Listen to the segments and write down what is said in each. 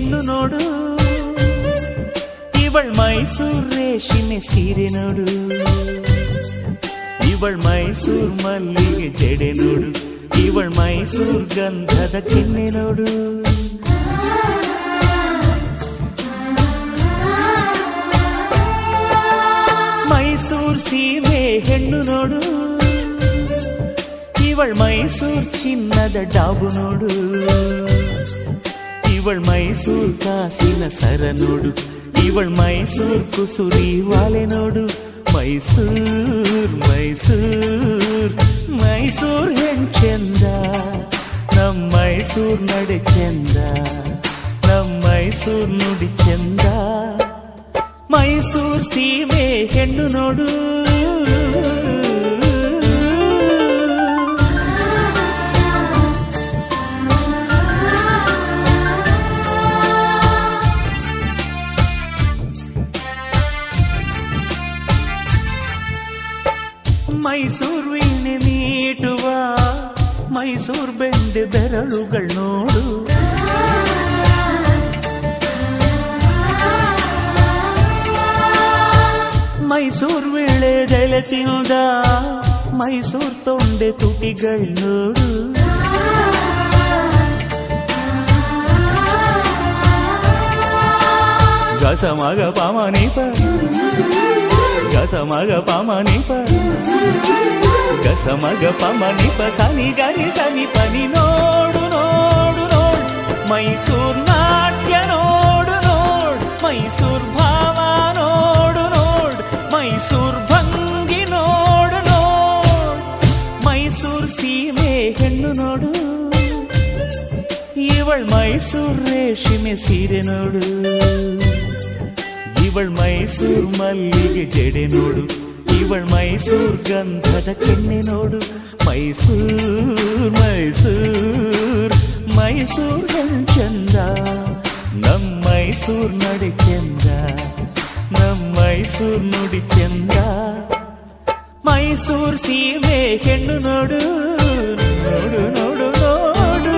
ಹೆಣ್ಣು ನೋಡು, ಇವಳ್ ಮೈಸೂರ್ ರೇಷ್ಮೆ ಸೀರೆ ನೋಡು, ಇವಳ್ ಮೈಸೂರ್ ಮಲ್ಲಿಗೆ ಜಡೆ ನೋಡು, ಇವಳ್ ಮೈಸೂರ್ ಗಂಧದ ಕೆನ್ನೆ ನೋಡು. ಮೈಸೂರ್ ಸೀಮೆ ಹೆಣ್ಣು ನೋಡು, ಇವಳ್ ಮೈಸೂರ್ ಚಿನ್ನದ ಡಾಬು ನೋಡು, ಇವಳ್ ಮೈಸೂರ್ ಕಾಸಿನ ಸರ ನೋಡು, ಇವಳ್ ಮೈಸೂರ್ ಕುಸುರಿ ವಾಲೆ ನೋಡು. ಮೈಸೂರ್ ಮೈಸೂರ್ ಮೈಸೂರ್ ಹೆಂಚೆಂದ, ನಮ್ ಮೈಸೂರ್ ನಡೆ ಚೆಂದ, ನಮ್ ಮೈಸೂರ್ ನುಡಿ ಚೆಂದ. ಮೈಸೂರ್ ಸೀಮೆ ಹೆಣ್ಣು ನೋಡು. ಮೈಸೂರ್ ವೀಣೆ ಮೀಟುವ ಮೈಸೂರ್ ಬೆಂಡೆ ಬೆರಳುಗಳು ನೋಡು, ಮೈಸೂರ್ ವೇಳೆ ಜಲೆ ತಿಂದ ಮೈಸೂರ್ ತೊಂಡೆ ತುಟಿಗಳು ನೋಡು. ಗಸ ಮಗ ಪಾಮನೀಪ, ಗಸ ಮಗ ಪಾಮನೀಪ, ಗಸ ಮಗ ಪಾಮನೀಪ ಸನಿ ಗರಿ ಸನಿ ಪನಿ ನೋಡು ನೋಡು ನೋಡು. ಮೈಸೂರ್ ನಾಟ್ಯ ನೋಡು ನೋಡು, ಮೈಸೂರ್ ಭಾವ ನೋಡು ನೋಡು, ಮೈಸೂರ್ ಭಂಗಿ ನೋಡು ನೋಡು. ಮೈಸೂರ್ ಸೀಮೆ ಹೆಣ್ಣು ನೋಡು, ಇವಳ್ ಮೈಸೂರ್ ರೇಷ್ಮೆ ಸೀರೆ ನೋಡು, ಇವಳ್ ಮೈಸೂರ್ ಮಲ್ಲಿಗೆ ಜಡೆ ನೋಡು, ಇವಳ್ ಮೈಸೂರ್ ಗಂಧದ ಕೆನ್ನೆ ನೋಡು. ಮೈಸೂರ್ ಮೈಸೂರ್ ಮೈಸೂರ್ ಹೆಂಚೆಂದ, ನಮ್ ಮೈಸೂರ್ ನಡೆ ಚೆಂದ, ನಮ್ ಮೈಸೂರ್ ನುಡಿ ಚೆಂದ. ಮೈಸೂರ್ ಸೀಮೆ ಹೆಣ್ಣು ನೋಡು ನೋಡು ನೋಡು ನೋಡು.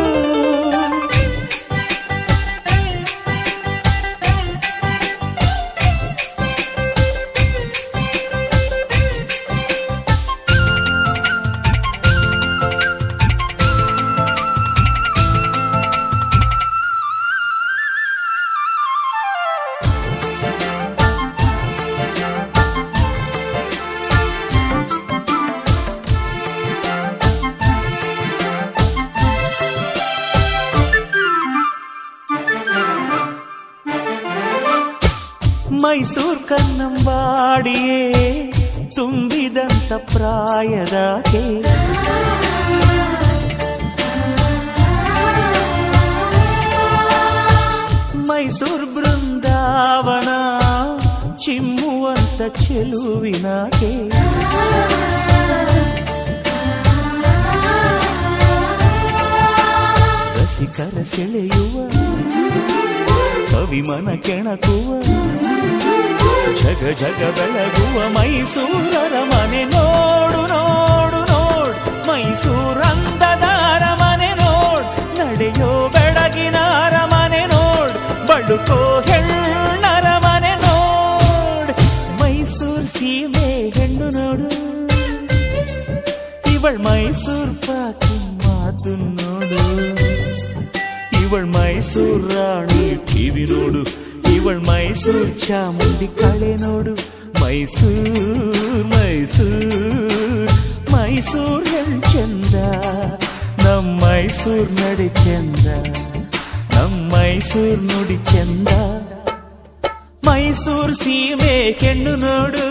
ಮೈಸೂರ್ ಕನ್ನಂಬಾಡಿಯೇ ತುಂಬಿದಂತ ಪ್ರಾಯದಾಕೆ, ಮೈಸೂರ್ ಬೃಂದಾವನ ಚಿಮ್ಮುವಂತ ಚೆಲುವಿನಾಕೆ, ರಸಿಕರ ಸೆಳೆಯುವ ಕವಿಮನ ಕೆಣಕುವ ಜಗ ಜಗ ಬೆಳಗುವ ಮೈಸೂರರ ಮನೆ ನೋಡು ನೋಡು ನೋಡು. ಮೈಸೂರ್ ಅಂದದ ಅರಮನೆ ನೋಡು, ನಡೆಯೋ ಬೆಳಗಿನ ಅರಮನೆ ನೋಡು, ಬಳುಕೋ ಹೆಣ್ಣರ ಮನೆ ನೋಡು. ಮೈಸೂರ್ ಸೀಮೆ ಹೆಣ್ಣು ನೋಡು, ಇವಳ್ ಮೈಸೂರ್ ಪಾಕಿ ಮಾತು ನೋಡು, ಇವಳ್ ಮೈಸೂರ್ ರಾಣಿ ಟಿವಿ ನೋಡು, ಇವಳ್ ಮೈಸೂರ್ ಚಾಮುಂಡಿ ಕಳೆ ನೋಡು. ಮೈಸೂರ್ ಮೈಸೂರ್ ಮೈಸೂರ್ ಹೆಂಚೆಂದ, ನಮ್ ಮೈಸೂರ್ ನಡೆ ಚೆಂದ, ನಮ್ ಮೈಸೂರ್ ನುಡಿ ಚೆಂದ. ಮೈಸೂರ್ ಸೀಮೆ ಹೆಣ್ಣು ನೋಡು.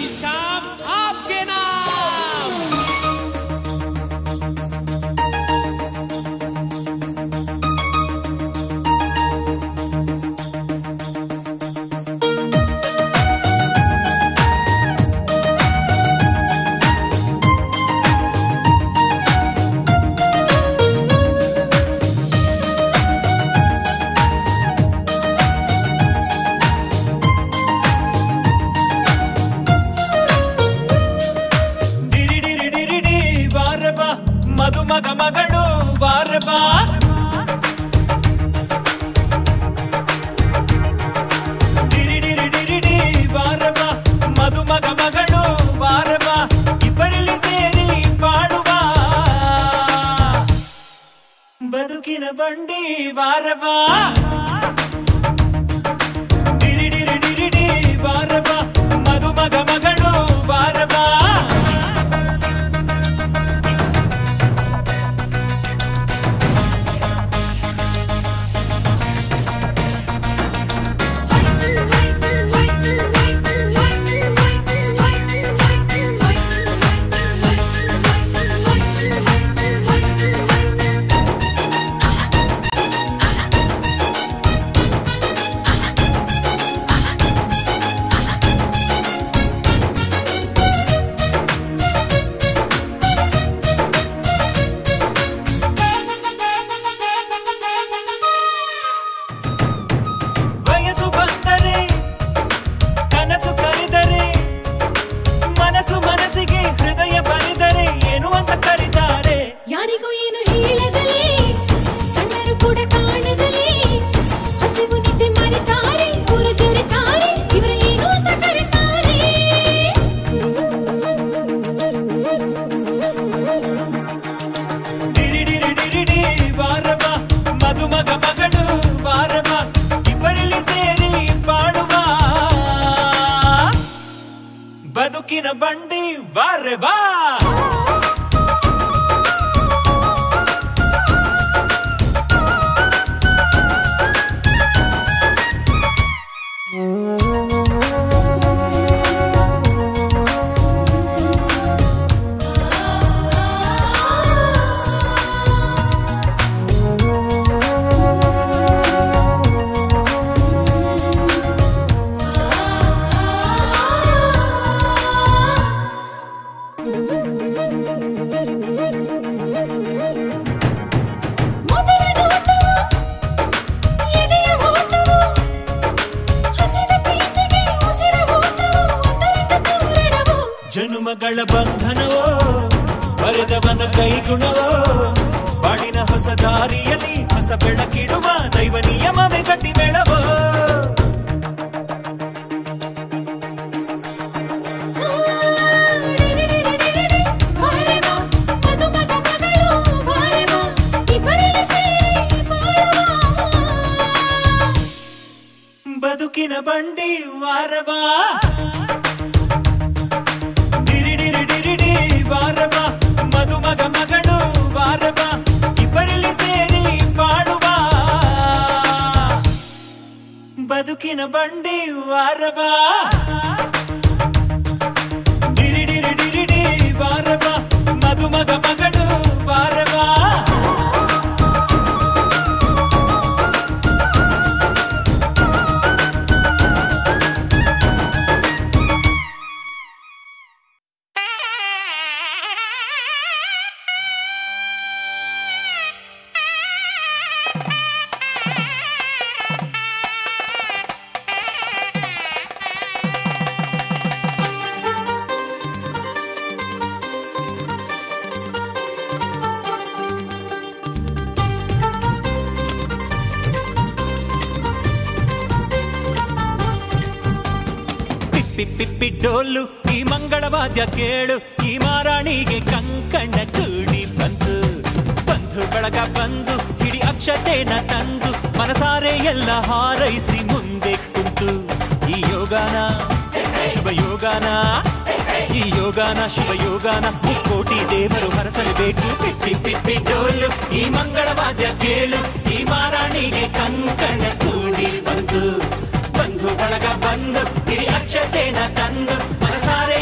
ये शाम आपके नाम। ಮದುಮಗ ಮಗಳು ಬಾರೆ ಬಾ, ಡಿರಿ ಡಿರಿ ಡಿರಿ ಡಿ ಬಾರೆ ಬಾ, ಮದುಮಗ ಮಗಳು ಬಾರೆ ಬಾ, ಇಬ್ಬರಲ್ಲಿ ಸೇರಿ ಬಾಳುವ ಬದುಕಿನ ಬಂಡಿ ಬಾರೆ ಬಾ, ಡಿರಿ ಡಿರಿ ಡಿರಿ ಡಿ ಬಾರೆ ಬಾ, ಮದುಮಗ ಮಗಳು ಬಾರೆ ಬಾ. ಬದುಕಿನ ಬಂಡಿ ವಾರೆ ಬಾ. ಜನುಮಗಳ ಬಂಧನವೋ ಬರೆದವನ ಕೈಗುಣವೋ, ಬಾಳಿನ ಹೊಸ ದಾರಿಯಲ್ಲಿ ಹೊಸ ಬೆಳಕಿಡುವ ದೈವ ನಿಯಮವೇ ಗಟ್ಟಿ ಬೆಳವೋ. ಬದುಕಿನ ಬಂಡಿ ವಾರವಾ, ಬಾರವ ಮದುಮಗ ಮಗಳು ಬಾರವ, ಇಬ್ಬರಲ್ಲಿ ಸೇರಿ ಬಾಳುವ ಬದುಕಿನ ಬಂಡಿ ವಾರವ, ಡಿರಿ ಡಿರಿ ಡಿರಿ ಡಿ ಬಾರವ, ಮದುಮಗ ಮಗಳು ಬಾರವ. ಪಿಪ್ಪಿ ಡೋಲು ಈ ಮಂಗಳವಾದ್ಯ ಕೇಳು, ಈ ಮಾರಾಣಿಗೆ ಕಂಕಣ ಕೂಡಿ ಬಂತು, ಬಂಧು ಬಳಗ ಬಂದು ಹಿಡಿ ಅಕ್ಷತೆನ ತಂದು ಮನಸಾರೆ ಎಲ್ಲ ಹಾರೈಸಿ ಮುಂದೆ ಕುಂತು. ಈ ಯೋಗಾನ ಶುಭ ಯೋಗಾನ, ಈ ಯೋಗಾನ ಶುಭ ಯೋಗಾನ ಮುಕ್ಕೋಟಿ ದೇವರು ಹರಸಲೇಬೇಕು. ಪಿಪ್ಪಿ ಪಿಪ್ಪಿ ಡೋಲು ಈ ಮಂಗಳವಾದ್ಯ ಕೇಳು, ಈ ಮಾರಾಣಿಗೆ ಕಂಕಣ ಕೂಡಿ ಬಂತು, ಬಂಧು ಬಳಗ ಬಂದು ಹಿಡಿ ಅಕ್ಷತೆನ ತಂದು ಮನಸಾರೆ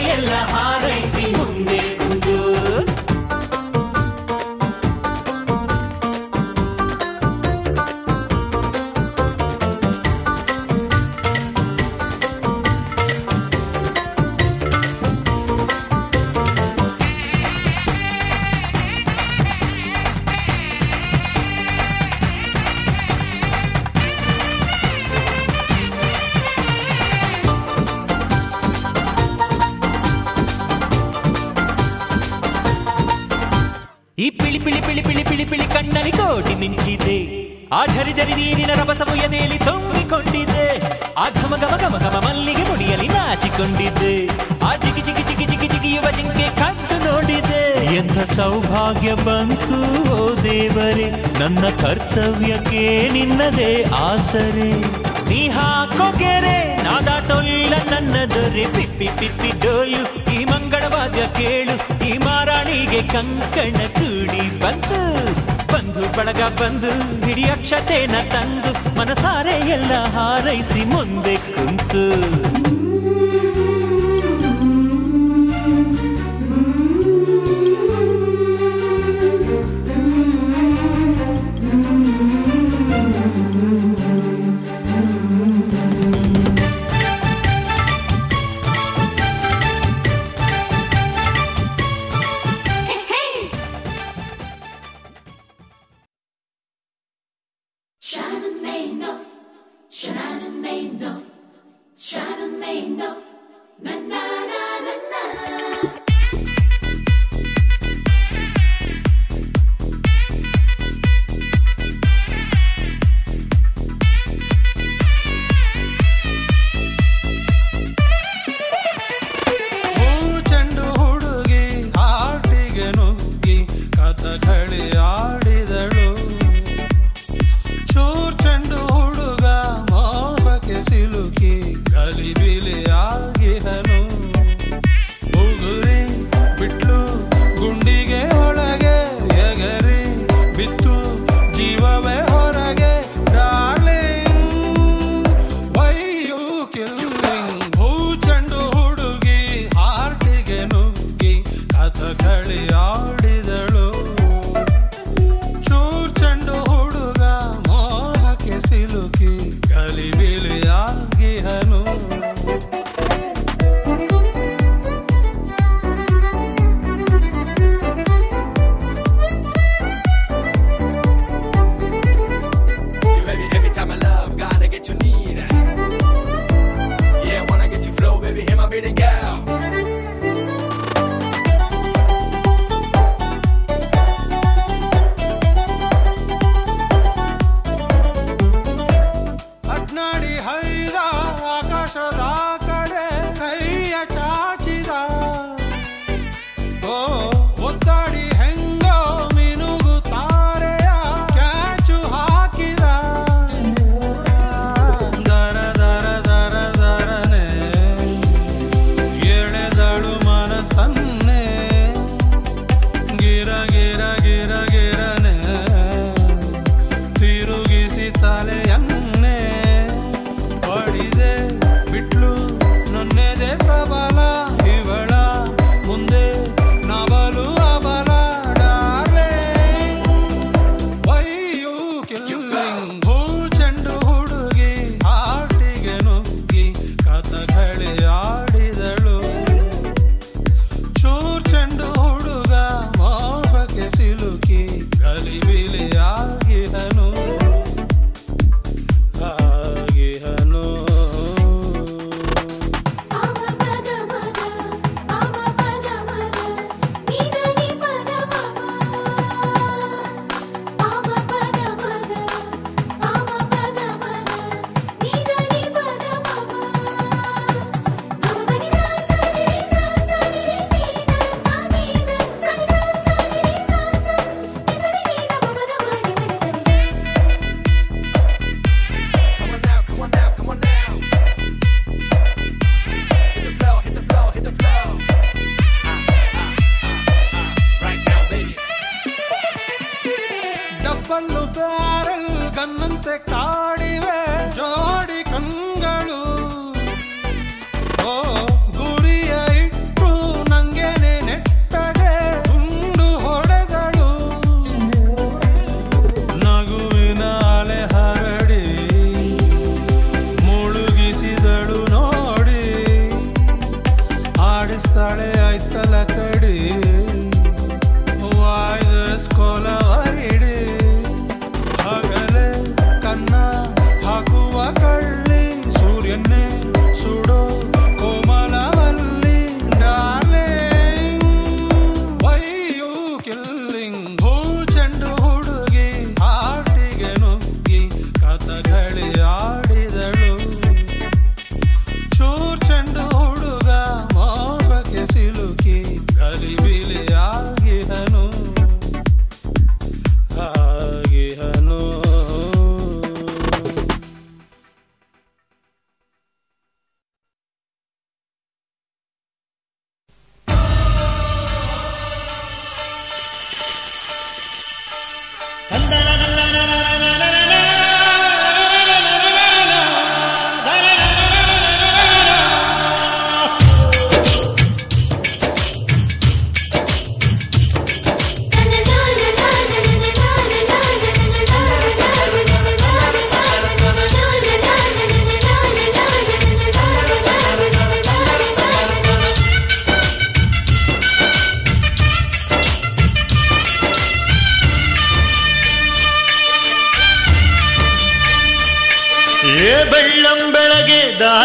ಕೋಟಿ ಮಿಂಚಿದೆ. ಆ ಝರಿ ಝರಿ ನೀರಿನ ರಭಸವು ಎದೆಯಲ್ಲಿ ತುಂಬಿಕೊಂಡಿದ್ದೆ. ಆ ಘಮ ಘಮ ಘಮ ಘಮ ಮಲ್ಲಿಗೆ ಮುಡಿಯಲ್ಲಿ ನಾಚಿಕೊಂಡಿದ್ದೆ. ಆ ಜಿಗಿ ಜಿಗಿ ಜಿಗಿ ಜಿಗಿ ಜಿಗಿಯುವ ಜಿಂಕೆ ಕದ್ದು ನೋಡಿದೆ. ಎಂಥ ಸೌಭಾಗ್ಯ ಬಂತು ಓ ದೇವರೇ, ನನ್ನ ಕರ್ತವ್ಯಕ್ಕೆ ನಿನ್ನದೇ ಆಸರೆ. ನೀ ಹಾಕೋ ಗೆರೆ ನಾದಾಟೊಲ್ಲ ನನ್ನ ದೊರೆ. ಪಿಪ್ಪಿ ಪಿಪ್ಪಿ ಡೋಲು ಈ ಮಂಗಳವಾದ್ಯ ಕೇಳು. ಈ ಮಾರಾಣಿಗೆ ಕಂಕಣ ಕೂಡಿ ಬಂತು. ಬಂಧು ಬಳಗ ಬಂದು ಹಿಡಿ ಅಕ್ಷತೆನ ತಂದು ಮನಸಾರೆ ಎಲ್ಲ ಹಾರೈಸಿ ಮುಂದೆ ಕುಂತು.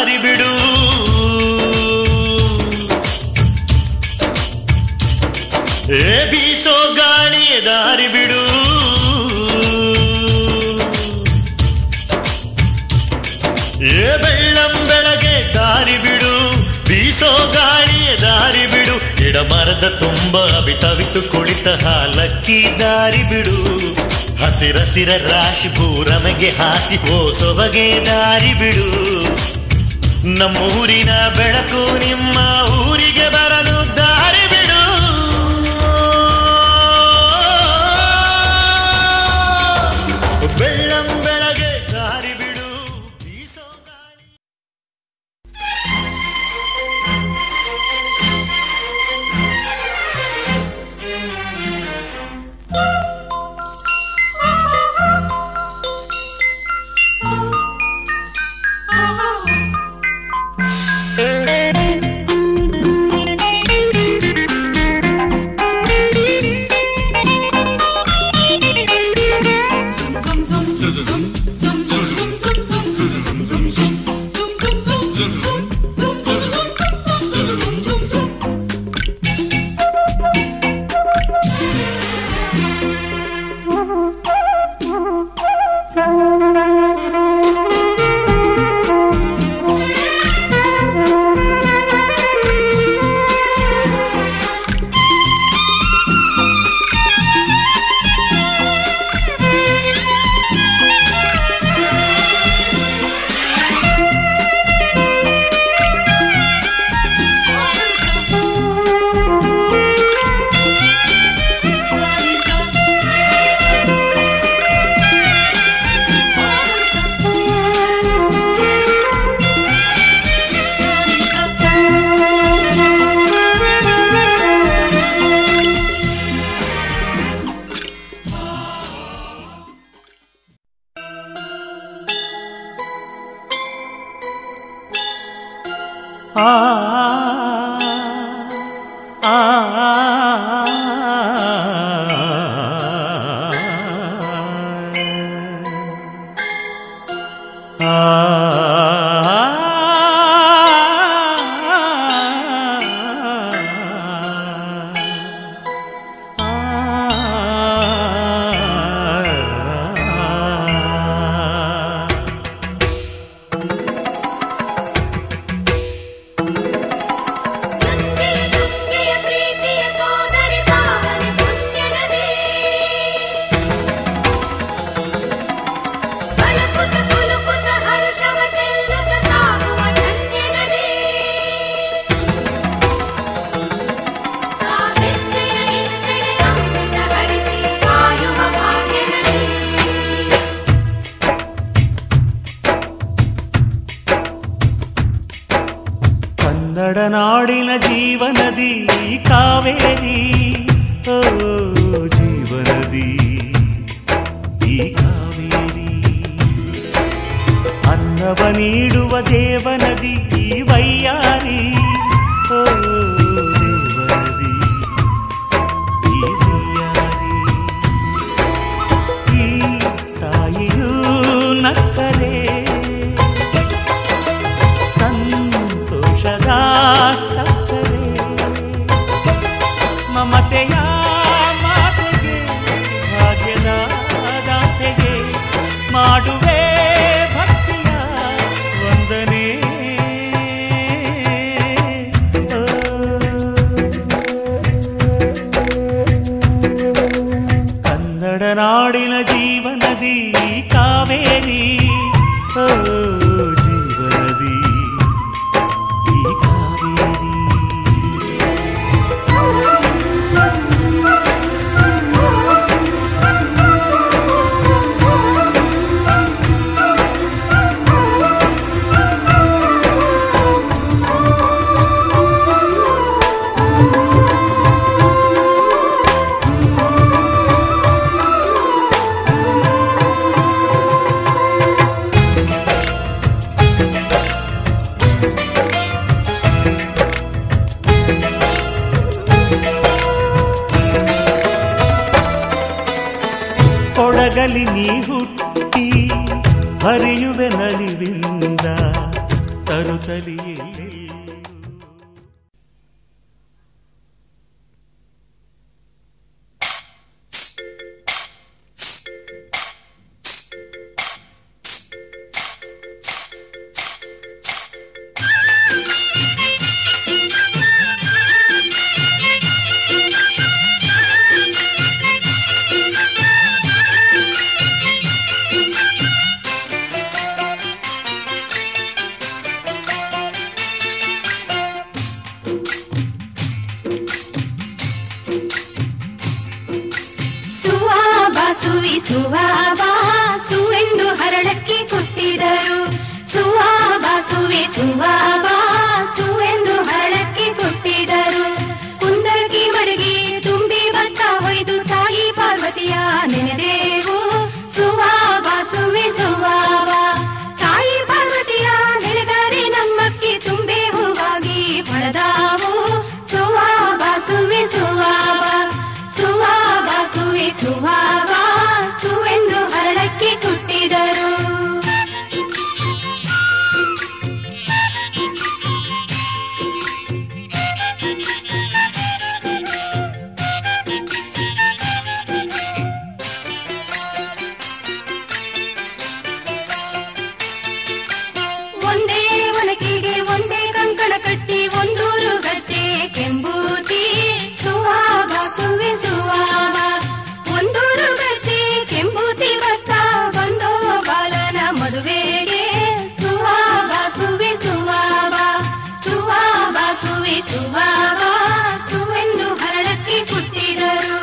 ದಾರಿ ಬಿಡು, ಬೀಸೋ ಗಾಳಿಯ ದಾರಿ ಬಿಡು, ಬೆಳ್ಳಂ ಬೆಳಗ್ಗೆ ದಾರಿ ಬಿಡು, ಬೀಸೋ ಗಾಳಿಯ ದಾರಿ ಬಿಡು, ಗಿಡ ಮರದ ತುಂಬ ಅವಿತವಿತು ಕುಳಿತ ಹಾಲಕ್ಕಿ ದಾರಿ ಬಿಡು, ಹಸಿರಸಿರ ರಾಶಿ ಪೂರಮೆಗೆ ಹಾಸಿ ಸೊಬಗೆ ದಾರಿ ಬಿಡು, ನಮ್ಮೂರಿನ ಬೆಳಕು ನಿಮ್ಮ ಊರಿಗೆ ಬರಲು ದಾರಿ ಬಿಡು, ಬೆಳ್ಳಂ ಬೆಳಗ್ಗೆ ದಾರಿ ಬಿಡು, ಬೀಸೋ ಗಾಳಿ. ನಾಡಿನ ಜೀವನದಿ ಕಾವೇರಿ, ಓ ಜೀವನದಿ ಈ ಕಾವೇರಿ, ಅನ್ನವ ನೀಡುವ ದೇವನದಿ ಈ ವೈಯಾರಿ, ಓ ದೇವನದಿ ಈ ವೈಯಾರಿ, ಈ ತಾಯಿಯೂ ನಕ್ಕರೆ ಸಕ್ಕರೆ, ಮಮತೆಯ ಮಾತೆಗೆ ಭಾಗ್ಯದ ದಾತೆಗೆ ಮಾಡುವೆ ಭಕ್ತಿಯ ವಂದನೆ, ಕನ್ನಡ ನಾಡಿನ ಜೀವನದಿ ಕಾವೇರಿ, ಓ ಜೀವನದಿ ಈ ಕಾವೇರಿ. ಕೊಡಗಲಿ ನೀ ಹುಟ್ಟಿ ಹರಿಯುವೆ ನಲಿವಿಂದ, ತರುತ್ತಲಿಯೇ. ಸುವೆಂದು ಹರಳಕ್ಕೆ ಕೊಟ್ಟಿದರು. ಸುವೆಂದು ಹರಳಕ್ಕೆ ಕೊಟ್ಟಿದರು. ಕುಂದರಗಿ ಮಡಗಿ ತುಂಬಿ ಭತ್ತ ಹೊಯ್ದು ತಾಯಿ ಪಾರ್ವತಿಯ ನೆನೆದೇವು. ಸುವೆ ತಾಯಿ ಪಾರ್ವತಿಯ ನೆನೆದರೆ ನಮ್ಮಕ್ಕಿ ತುಂಬೆ ಹೂವಾಗಿ ಹೊಳೆದಾವು. ಸುವೆಂದು ಹರಳಕ್ಕೆ ಕೊಟ್ಟಿದರು. ಒಂದೇ ಒನಕೆಗೆ ಒಂದೇ ಕಂಕಣ ಕಟ್ಟಿ ಒಂದೂರು ಗದ್ದೆ ಕೆಂಬೂತಿ. ಒಂದೂರು ಗದ್ದೆ ಕೆಂಬೂತಿ ಭತ್ತ ಬಂದೋ ಬಾಲನ ಮದುವೆಗೆ. ಸುವೆಂದು ಹರಳಕ್ಕೆ ಕೊಟ್ಟಿದರು.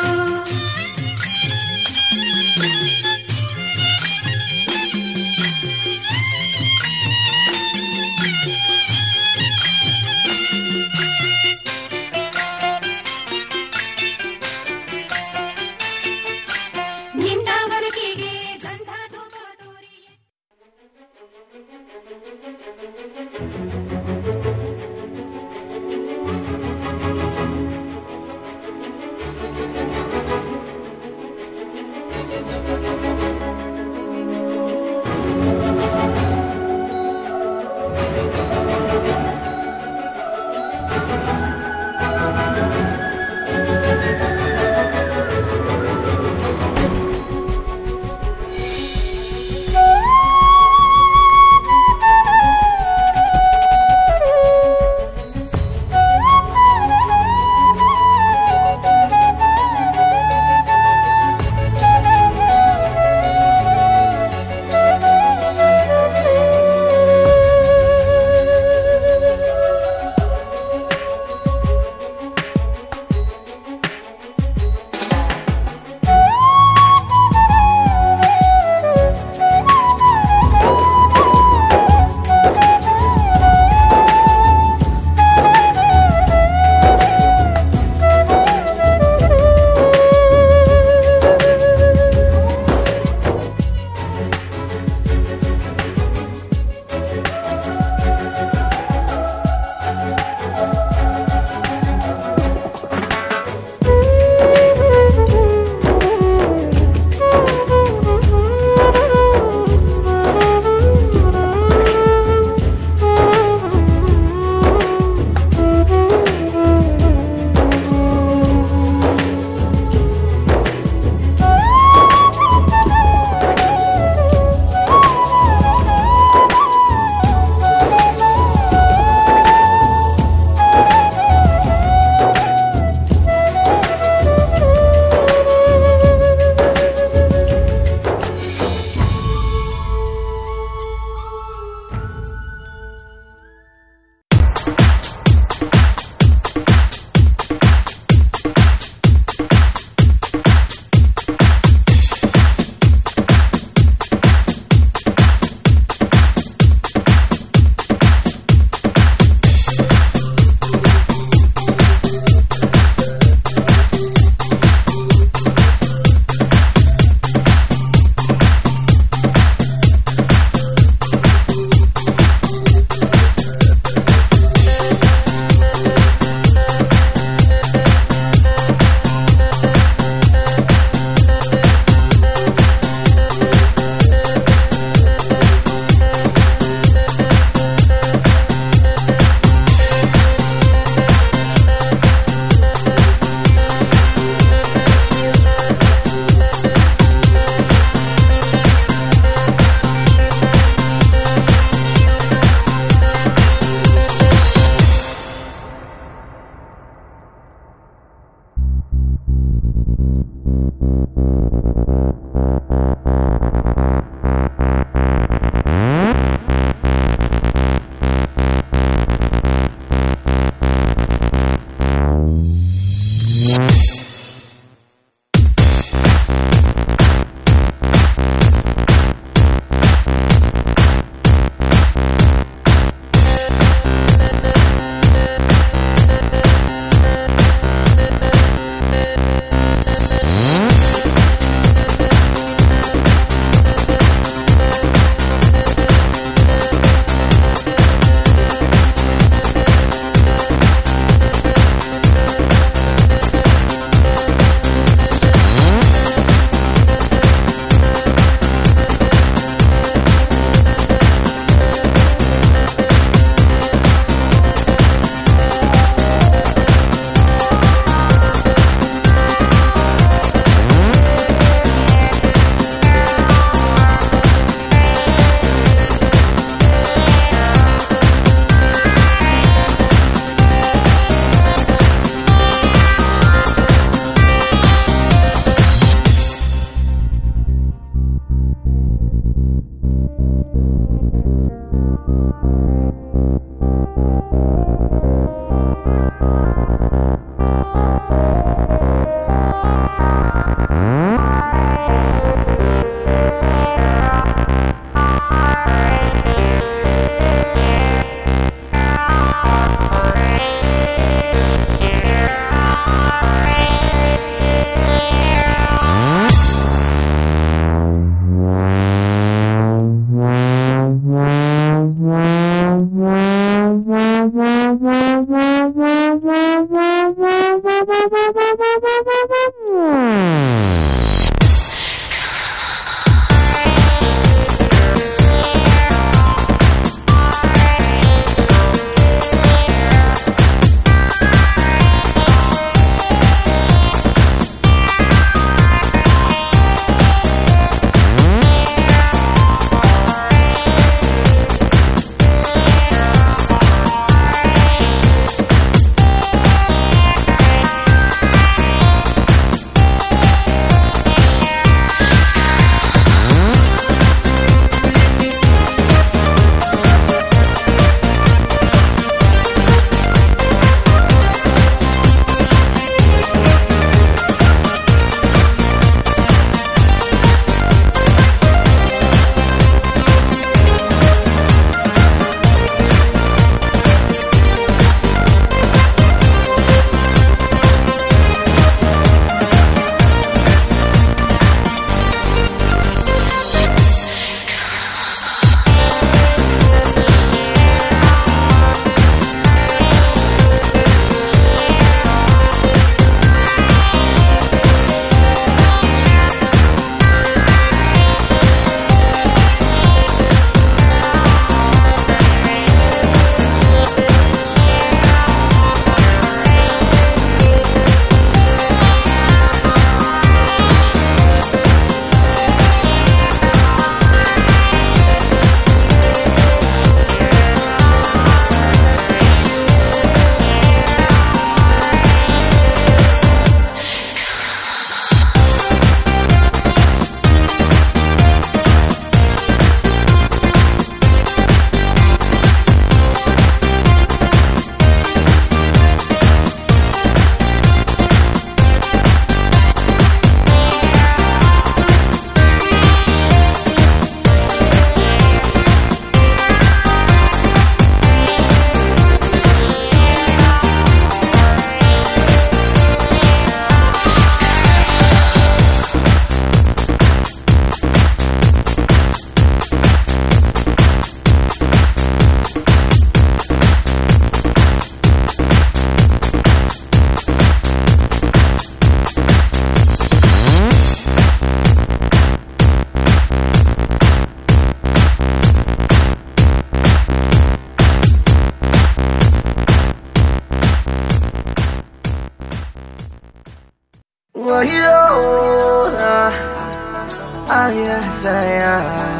ya saya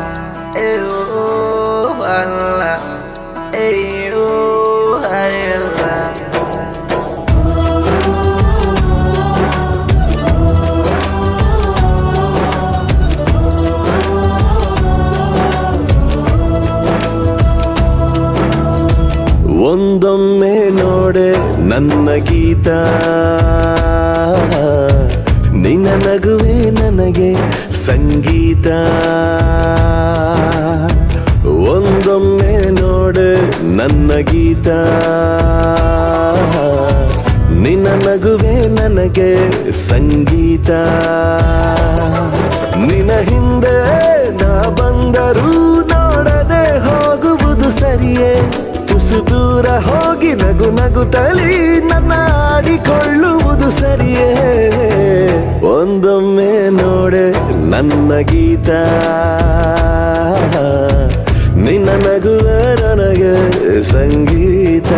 Allah Allah. ಒಂದೊಮ್ಮೆ ನೋಡೆ ನನ್ನ ಗೀತ ನಿನ್ನ ನಗುವೆ ನನಗೆ ಸಂಗೀತ ಒಂದೊಮ್ಮೆ ನೋಡೆ ನನ್ನ ಗೀತ ನಿನ್ನ ನಗುವೆ ನನಗೆ ಸಂಗೀತ ನಿನ್ನ ಹಿಂದೆ ನಾ ಬಂದರೂ ನೋಡದೆ ಹೋಗುವುದು ಸರಿಯೇ ತುಸು ದೂರ ಹೋಗಿ ನಗು ನಗುತ್ತಲಿ ನನ್ನ ಆಡಿಕೊಳ್ಳುವುದು ಸರಿಯೇ ಒಂದೊಮ್ಮೆ ನೋಡೆ ನನ್ನ ಗೀತ ನಿನ್ನ ನಗುವೆ ನನಗೆ ಸಂಗೀತ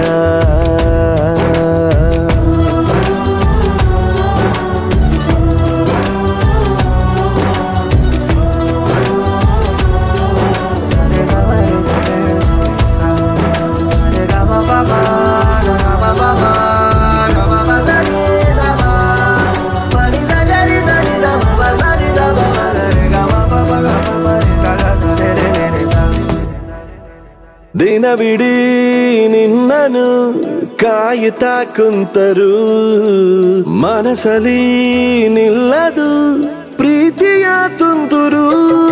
ದಿನವಿಡೀ ನಿನ್ನನು ಕಾಯುತ್ತಾ ಕುಂತರು ಮನಸಲಿ ನಿಲ್ಲದು ಪ್ರೀತಿಯ ತುಂತುರು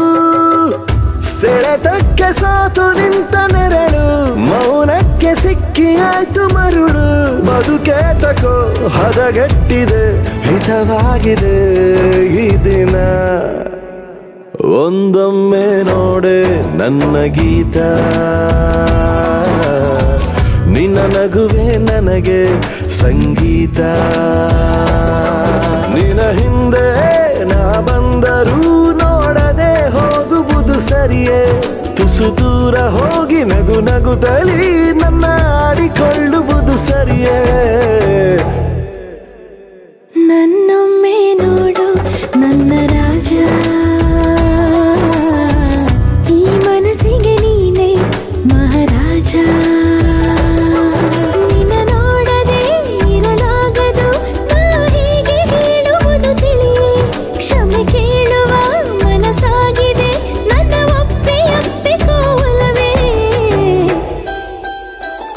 ಸೆಳೆತಕ್ಕೆ ಸಾತು ನಿಂತ ನೆರಳು ಮೌನಕ್ಕೆ ಸಿಕ್ಕಿ ಆಯ್ತು ಮರುಳು ಬದುಕೆ ತಕೋ ಹದಗೆಟ್ಟಿದೆ ಹಿತವಾಗಿದೆ ಈ ದಿನ ಒಂದೊಮ್ಮೆ ನೋಡೆ ನನ್ನ ಗೀತ ನಿನ್ನ ನಗುವೆ ನನಗೆ ಸಂಗೀತ ನಿನ್ನ ಹಿಂದೆ ನಾ ಬಂದರೂ ನೋಡದೆ ಹೋಗುವುದು ಸರಿಯೇ ತುಸು ದೂರ ಹೋಗಿ ನಗು ನಗುತ್ತಲಿ ನನ್ನ ಆಡಿಕೊಳ್ಳುವುದು ಸರಿಯೇ ನನ್ನೊಮ್ಮೆ ನೋಡು ನನ್ನ ರಾಜ ಈ ಮನಸ್ಸಿಗೆ ನೀನೆ ಮಹಾರಾಜ ನಿನ್ನ ನೋಡದೆ ಇರಲಾಗದು ನಾ ಹೀಗೆ ಹೇಳುವುದು ತಿಳಿಯೇ ಕ್ಷಮೆ ಕೇಳುವ ಮನಸ್ಸಾಗಿದೆ ನನ್ನ ಒಪ್ಪಿಕೋ ಒಲವೇ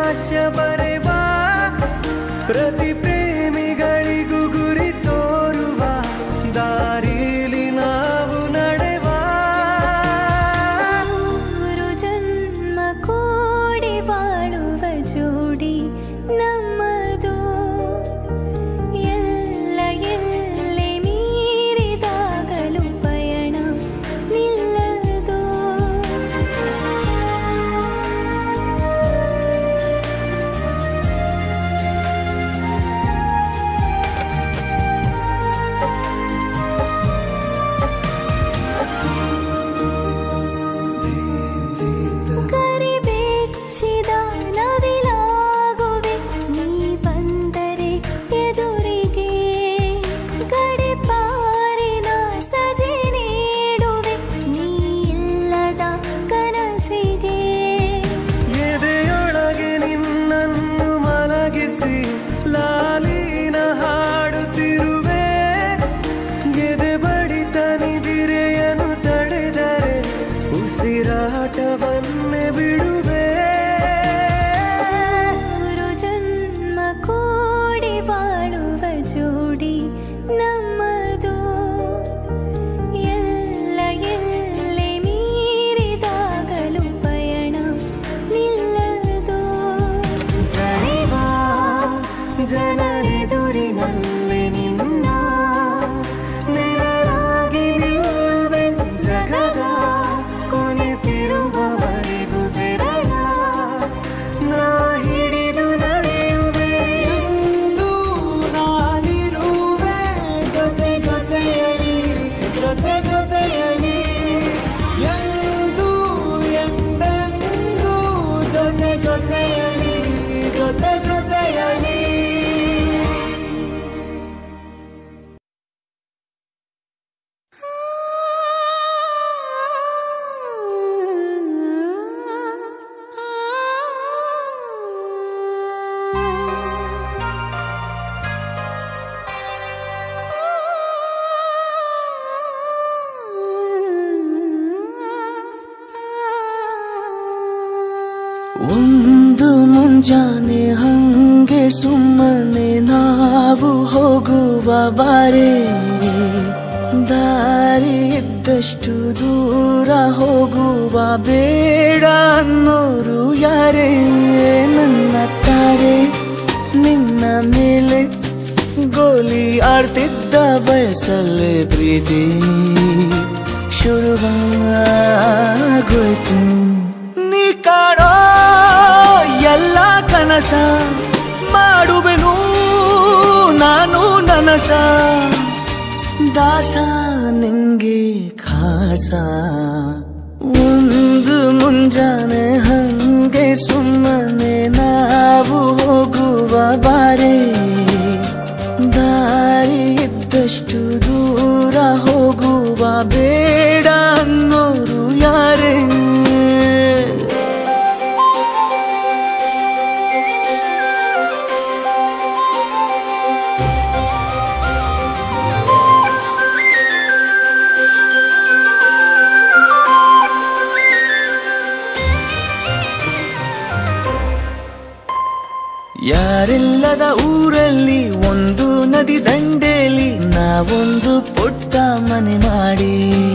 ಭಾಷ್ಯ ಬರೆವ ಪ್ರತಿ ಪ್ರೇಮಿಗಳಿಗೂ ಗುರಿ ತೋರುವ ದಾರಿಲಿ ನಾವು ನಡೆವ ಮೂರು ಜನ್ಮ ಕೂಡಿ ಬಾಳುವ ಜೋಡಿ ನಮ್ಮದು ಎಲ್ಲ ಎಲ್ಲಿ ಮೀರಿದಾಗಲೂ ಪಯಣ ನಿಲ್ಲದು ಕರಿಬೆಚ್ಚಿದ ನವಿಲಾಗುವೆ ನೀ ಬಂದರೆ ಎದುರಿಗೆ ಗಡಿಪಾರಿನ ಸಜೆ ನೀಡುವೆ ನೀ ಇಲ್ಲದ ಕನಸಿಗೆ ಎದೆಯೊಳಗೆ ನಿನ್ನನ್ನು ಮಲಗಿಸಿ ಲಾಲಿನ ಹಾಡುತ್ತಿರುವೆ ಎದೆ ಬಡಿತ ನಿದಿರೆಯನ್ನು ತಡೆದರೆ ಉಸಿರಾಟವನ್ನೇ ಬಿಡುವೆ ಮೂರು ಜನ್ಮ ಕೂಡಿ ಬಾಳುವ ಜೋಡಿ ನಮ್ಮದು ಎಲ್ಲ ಎಲ್ಲಿ ಮೀರಿದಾಗಲೂ ಪಯಣ ನಿಲ್ಲದು ಜರಿವ ಜನರೆದುರಿನಲ್ಲಿ ನಿನ್ನ ನೆರಳಾಗಿ ನಿಲ್ಲುವೆ ಜಗದ ಕೊನೆತಿರುವವರೆಗೂ ಬೆರಳ ನಾ ಹಿಡಿದು ನಡೆಯುವೆ ಎಂದು ನಾನಿರುವೆ ಜೊತೆ ಜೊತೆಯಲಿ ಜೊತೆ ಜೊತೆಯಲಿ ಎಂದು ಎಂದೆಂದೂ ಜೊತೆ ಜೊತೆಯಲಿ ಜೊತೆ ಜೊತೆಯಲಿ ಒಂದು ಮುಂಜಾನೆ ಹಂಗೆ ಸುಮ್ಮನೆ ನಾವು ಹೋಗುವ ಬಾರೆ ದಾರಿ ಇದ್ದಷ್ಟು ದೂರ ಹೋಗುವ ಬೇಡ ಅನ್ನೋರು ಯಾರೇ ನನ್ನ ತಾರೆ ನಿನ್ನ ಮೇಲೆ ಗೋಲಿ ಆಡ್ತಿದ್ದ ವಯಸ್ಸಲ್ಲೇ ಪ್ರೀತಿ ಶುರುವಾಗೋಯ್ತು ನೀ ಕಾಡೋ ಎಲ್ಲ ಕನಸ ಮಾಡುವೆನು ನಾನು ನನಸ ದಾಸ ನಿಂಗೆ ಖಾಸ ಒಂದು ಮುಂಜಾನೆ ಹಂಗೆ ಸುಮ್ಮನೆ ನಾವು ಹೋಗುವ ಬಾರೆ ದಾರಿ ಇದ್ದಷ್ಟು ದೂರ ಹೋಗುವ ಬೇಡ ಅನ್ನೋರು ಯಾರೇ ಯಾರಿಲ್ಲದ ಊರಲ್ಲಿ ಒಂದು ನದಿ ದಂಡೆಯಲ್ಲಿ ನಾವೊಂದು ಪುಟ್ಟ ಮನೆ ಮಾಡಿ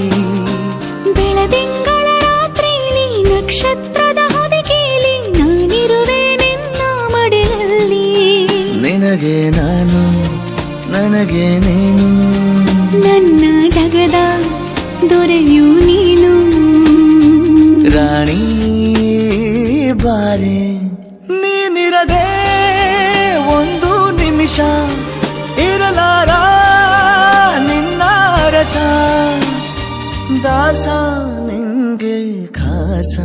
ಬೆಳದಿಂಗಳ ರಾತ್ರಿಲಿ ನಕ್ಷತ್ರದ ಹೊದಿಕೆಯಲ್ಲಿ ನಾನಿರುವೆ ನಿನ್ನ ಮಡಿಲಲ್ಲಿ ನಿನಗೆ ನಾನು ನನಗೆ ನೀನು ನನ್ನ ಜಗದ ದೊರೆಯು ನೀನು ರಾಣಿ ಬಾರೆ ನೀನಿರದೆ ಒಂದು ನಿಮಿಷ ಇರಲಾರ ನಿನ್ನ ರಸ ದಾಸ ನಿಂಗೆ ಖಾಸ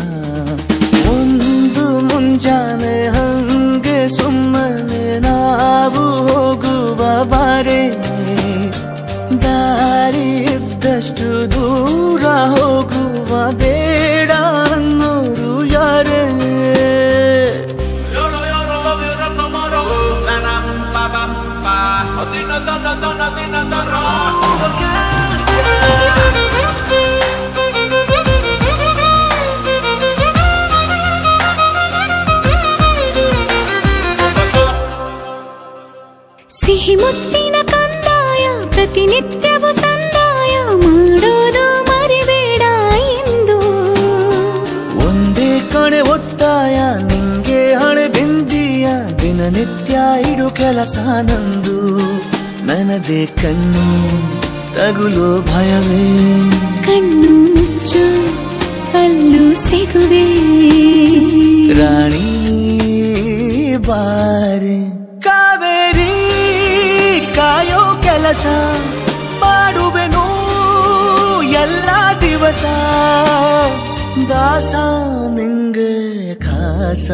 ಒಂದು ಮುಂಜಾನೆ ಹಂಗೆ ಸುಮ್ಮನೆ ನಾವು ಹೋಗುವ ಬಾರೆ ದಾರಿ ಇದ್ದಷ್ಟು ದೂರ ಹೋಗುವ ಬೇಡ ಅನ್ನೋರು ಯಾರೇ ಪ್ರತಿನಿತ್ಯವೂ ಸಂದಾಯ ಮಾಡೋದು ಮರಿಬೇಡ ಎಂದು. ಒಂದೇ ಕಣೆ ಒತ್ತಾಯ ನಿಂಗೆ ಹಣೆ ಬಿಂದಿಯ ದಿನನಿತ್ಯ ಇಡು ಕೆಲಸ ನಂದು. ನನದೇ ಕಣ್ಣು ತಗುಲೋ ಭಯವೇ, ಕಣ್ಣು ಮುಚ್ಚು ಅಲ್ಲೂ ಸಿಗುವೆ ರಾಣಿ ಬಾರೆ. ಕಾವೇರಿ ಕಾಯೋ ಕೆಲಸ ಮಾಡುವೆನು ಎಲ್ಲ ದಿವಸ, ದಾಸ ನಿಂಗೆ ಖಾಸ.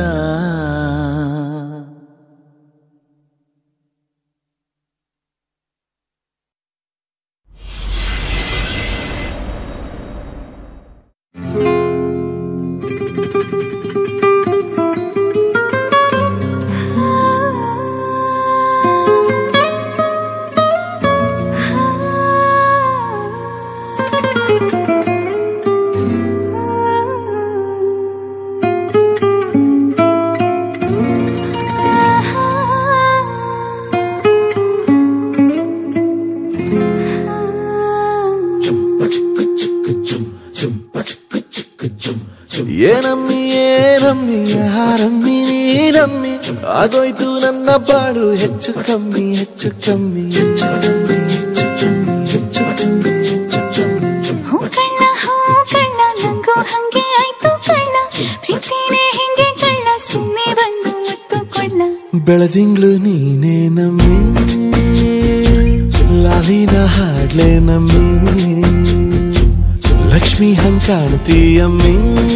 ಏನಮ್ಮಿ ಏನಮ್ಮಿ ಯಾರಮ್ಮಿ ನೀನಮ್ಮಿ, ಆಗೋಯ್ತು ನನ್ನ ಬಾಳು ಹೆಚ್ಚು ಕಮ್ಮಿ ಹೆಚ್ಚು ಕಮ್ಮಿ ಹೆಚ್ಚು ಕಮ್ಮಿ ಹೆಚ್ಚು ಕಮ್ಮಿ ಹೆಚ್ಚು ಕಮ್ಮಿ ಹೆಚ್ಚು ಕಮ್ಮಿ. ಹೂ ಕಳ್ಳ ನಂಗೂ ಹಂಗೆ ಆಯ್ತು ಕಳ್ಳ, ಪ್ರೀತಿನೇ ಹಿಂಗೆ ಕಳ್ಳ, ಸುಮ್ಮನೆ ಬಂದು ಮುತ್ತು ಕೊಳ್ಳ. ಬೆಳದಿಂಗ್ಳು ನೀನೇ ನಮ್ಮಿ, ಲಾಲಿನ ಹಾಡ್ಲೆ ನಮ್ಮಿ, ಲಕ್ಷ್ಮಿ ಹಂಗ್ ಕಾಣ್ತೀಯಮ್ಮಿ,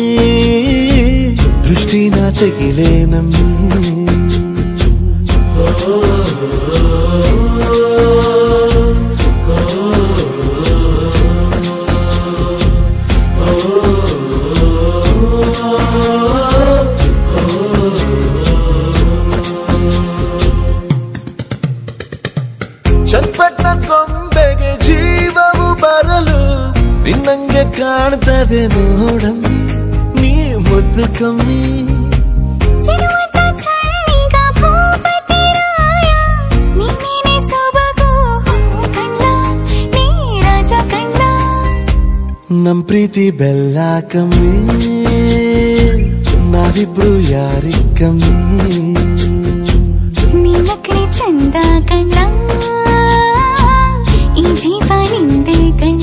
ದೃಷ್ಟಿನ ತೆಗಿಲೇ ನಮ್ಮಿ. ಚಟ್ಪಟ್ಟ ಕೊಂಬೆಗೆ ಜೀವವು ಬರಲು ನಿನ್ನಂಗೆ ಕಾಣ್ತದೆ ನೋಡಮ್ಮಿ, ನೀ ಮುದ್ದು ಕಮ್ಮಿ. ನಮ್ ಪ್ರೀತಿ ಬೆಲ್ಲ ಕಮ್ಮಿ, ನಾವಿಬ್ರು ಯಾರಿ ಕಮ್ಮಿ. ನೀನಕ್ರೆ ಚಂದ ಕಣ್ಣ, ಈ ಜೀವ ನಿಂದೆ ಕಣ್ಣ.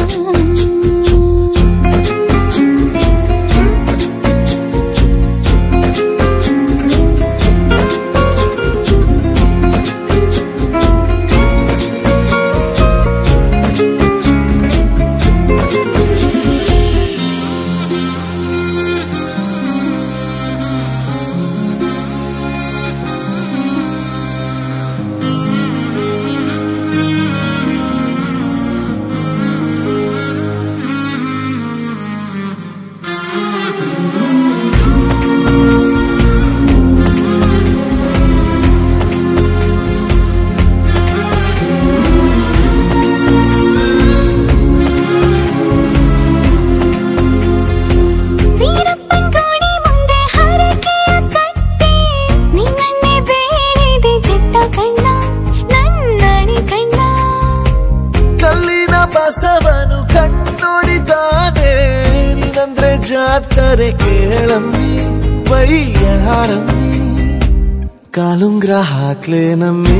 ಬಸವನು ಕಣ್ಣೊಡಿತಾನೆ ನೀನಂದ್ರೆ ಜಾತ್ರೆ ಕೇಳಮ್ಮಿ, ವೈಯಾರಮ್ಮಿ, ಕಾಲುಂಗ್ರ ಹಾಕ್ಲೆ ನಮ್ಮಿ,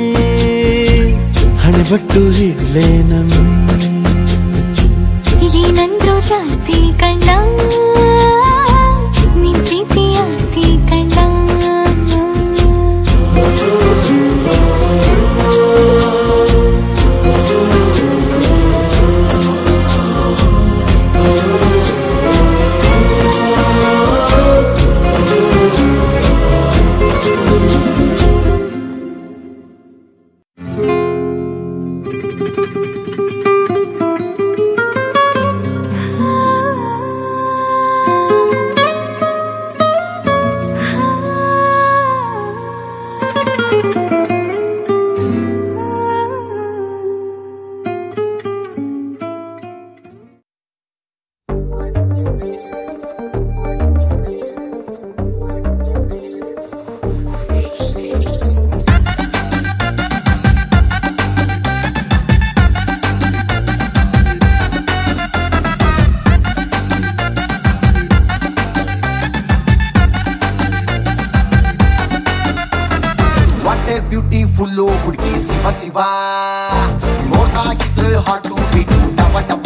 ಹಣೆಬಟ್ಟು ಇಡ್ಲೆ ನಮ್ಮಿ. ಏನಂದ್ರು ಜಾಸ್ತಿ ಕಣ್ಣ, ನಿನ್ ಪ್ರೀತಿ ಆಸ್ತಿ ಕಣ್ಣ. ಹುಡುಗಿ ಶಿವ ಶಿವ ನೋಡ್ತಾ ಇದ್ರೆ ಹಾಟು ಬಿಟ್ಟು ಡಬ ಡಬ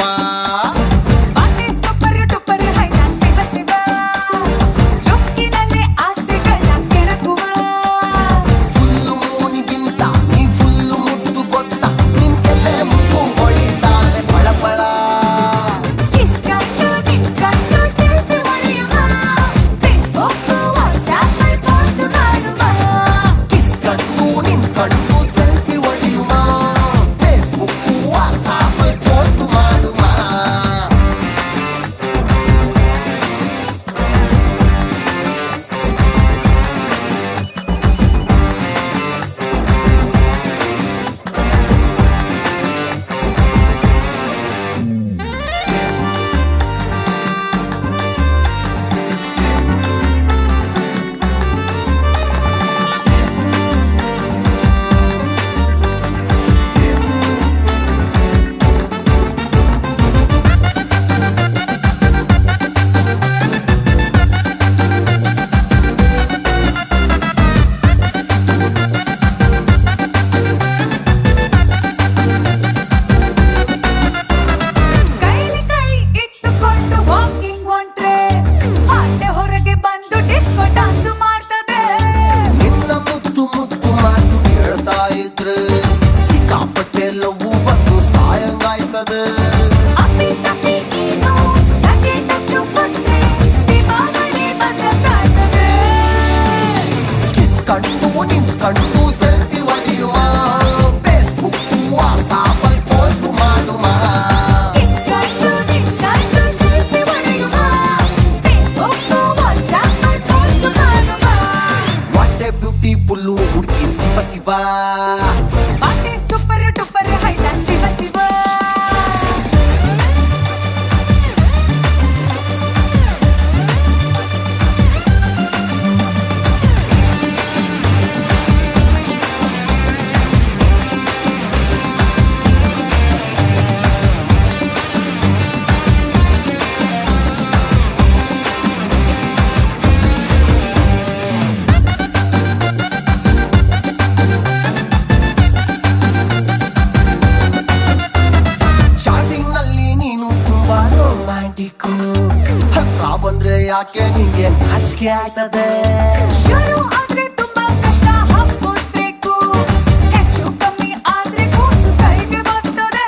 ಬಂದ್ರೆ ಯಾಕೆ ನಿಂಗೆ ನಾಚಿಕೆ ಆಗ್ತದೆ ಶುರು ಆದ್ರೆ ತುಂಬಾ ಕಷ್ಟ ಹಾಕ್ಕೊಡ್ಬೇಕು ಹೆಚ್ಚು ಕಮ್ಮಿ ಆದ್ರೆ ಕೂಸು ಕೈಗೆ ಬರ್ತದೆ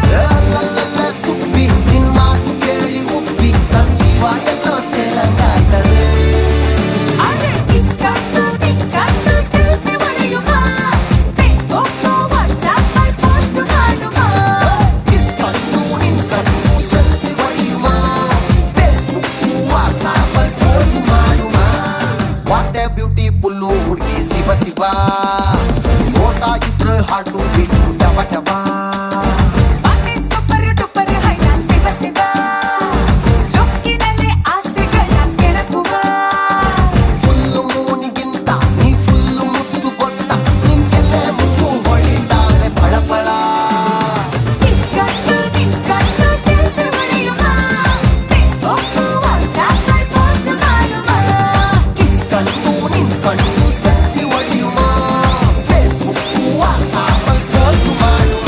ಸುಬ್ಬಿ ನಿನ್ ಮಾತು ಕೇಳಿ ಉಪ್ಪಿ ನನ್ ಜೀವ ಎಲ್ಲೋ ತೆಲಂಗಾಗ್ತದೆ ಆದ್ರೆ ಇಸ್ಕೊಂಡು ನಿಂತ್ಕೊಂಡು ಸೆಲ್ಫಿ ಹೊಡೆಯುವ ಫೇಸ್ಬುಕ್ ವಾಟ್ಸ್ಆಪ್ ಅಲ್ಲಿ ಪೋಸ್ಟ್ ಮಾಡುವ ಇಸ್ಕೊಂಡು ನಿಂತ್ಕೊಂಡು ಸೆಲ್ಫಿ ಹೊಡೆಯುವ ಬ್ಯೂಟಿಫುಲ್ ಹುಡುಗಿ ಶಿವ ಶಿವ ನೋಡ್ತಾ ಇದ್ರೆ ಹಾಟು ಬಿಟ್ಟು ಡಬ ಡಬ ಸೂಪರ್ ಡೂಪರ್ ಹೈನ ಶಿವ ಶಿವ ಲುಕ್ಕಿನಲ್ಲಿ ಆಸೆಗಳ ಕೆಣಕುವ ಫುಲ್ಲು ಮೂನಿಗಿಂತ ನೀ ಫುಲ್ಲು ಮುದ್ದು ಗೊತ್ತ ನಿನ್ಗೆಲ್ಲೇ ಮುದ್ದು ಹೊಳಿತಾಳೆ ಬಳ ಬಳ ಇಸ್ಕೊಂಡು ನಿಂತ್ಕೊಂಡು ಸೆಲ್ಫಿ ಹೊಡೆಯುವ ಫೇಸ್ಬುಕ್ ವಾಟ್ಸ್ಆಪ್ ಅಲ್ಲಿ ಪೋಸ್ಟ್ ಮಾಡುವ ಇಸ್ಕೊಂಡು ನಿಂತ್ಕೊಂಡು ಸೆಲ್ಫಿ ಹೊಡೆಯುವ ಫೇಸ್ಬುಕ್ ವಾಟ್ಸ್ಆಪ್ ಅಲ್ಲಿ ಪೋಸ್ಟ್ ಮಾಡುವ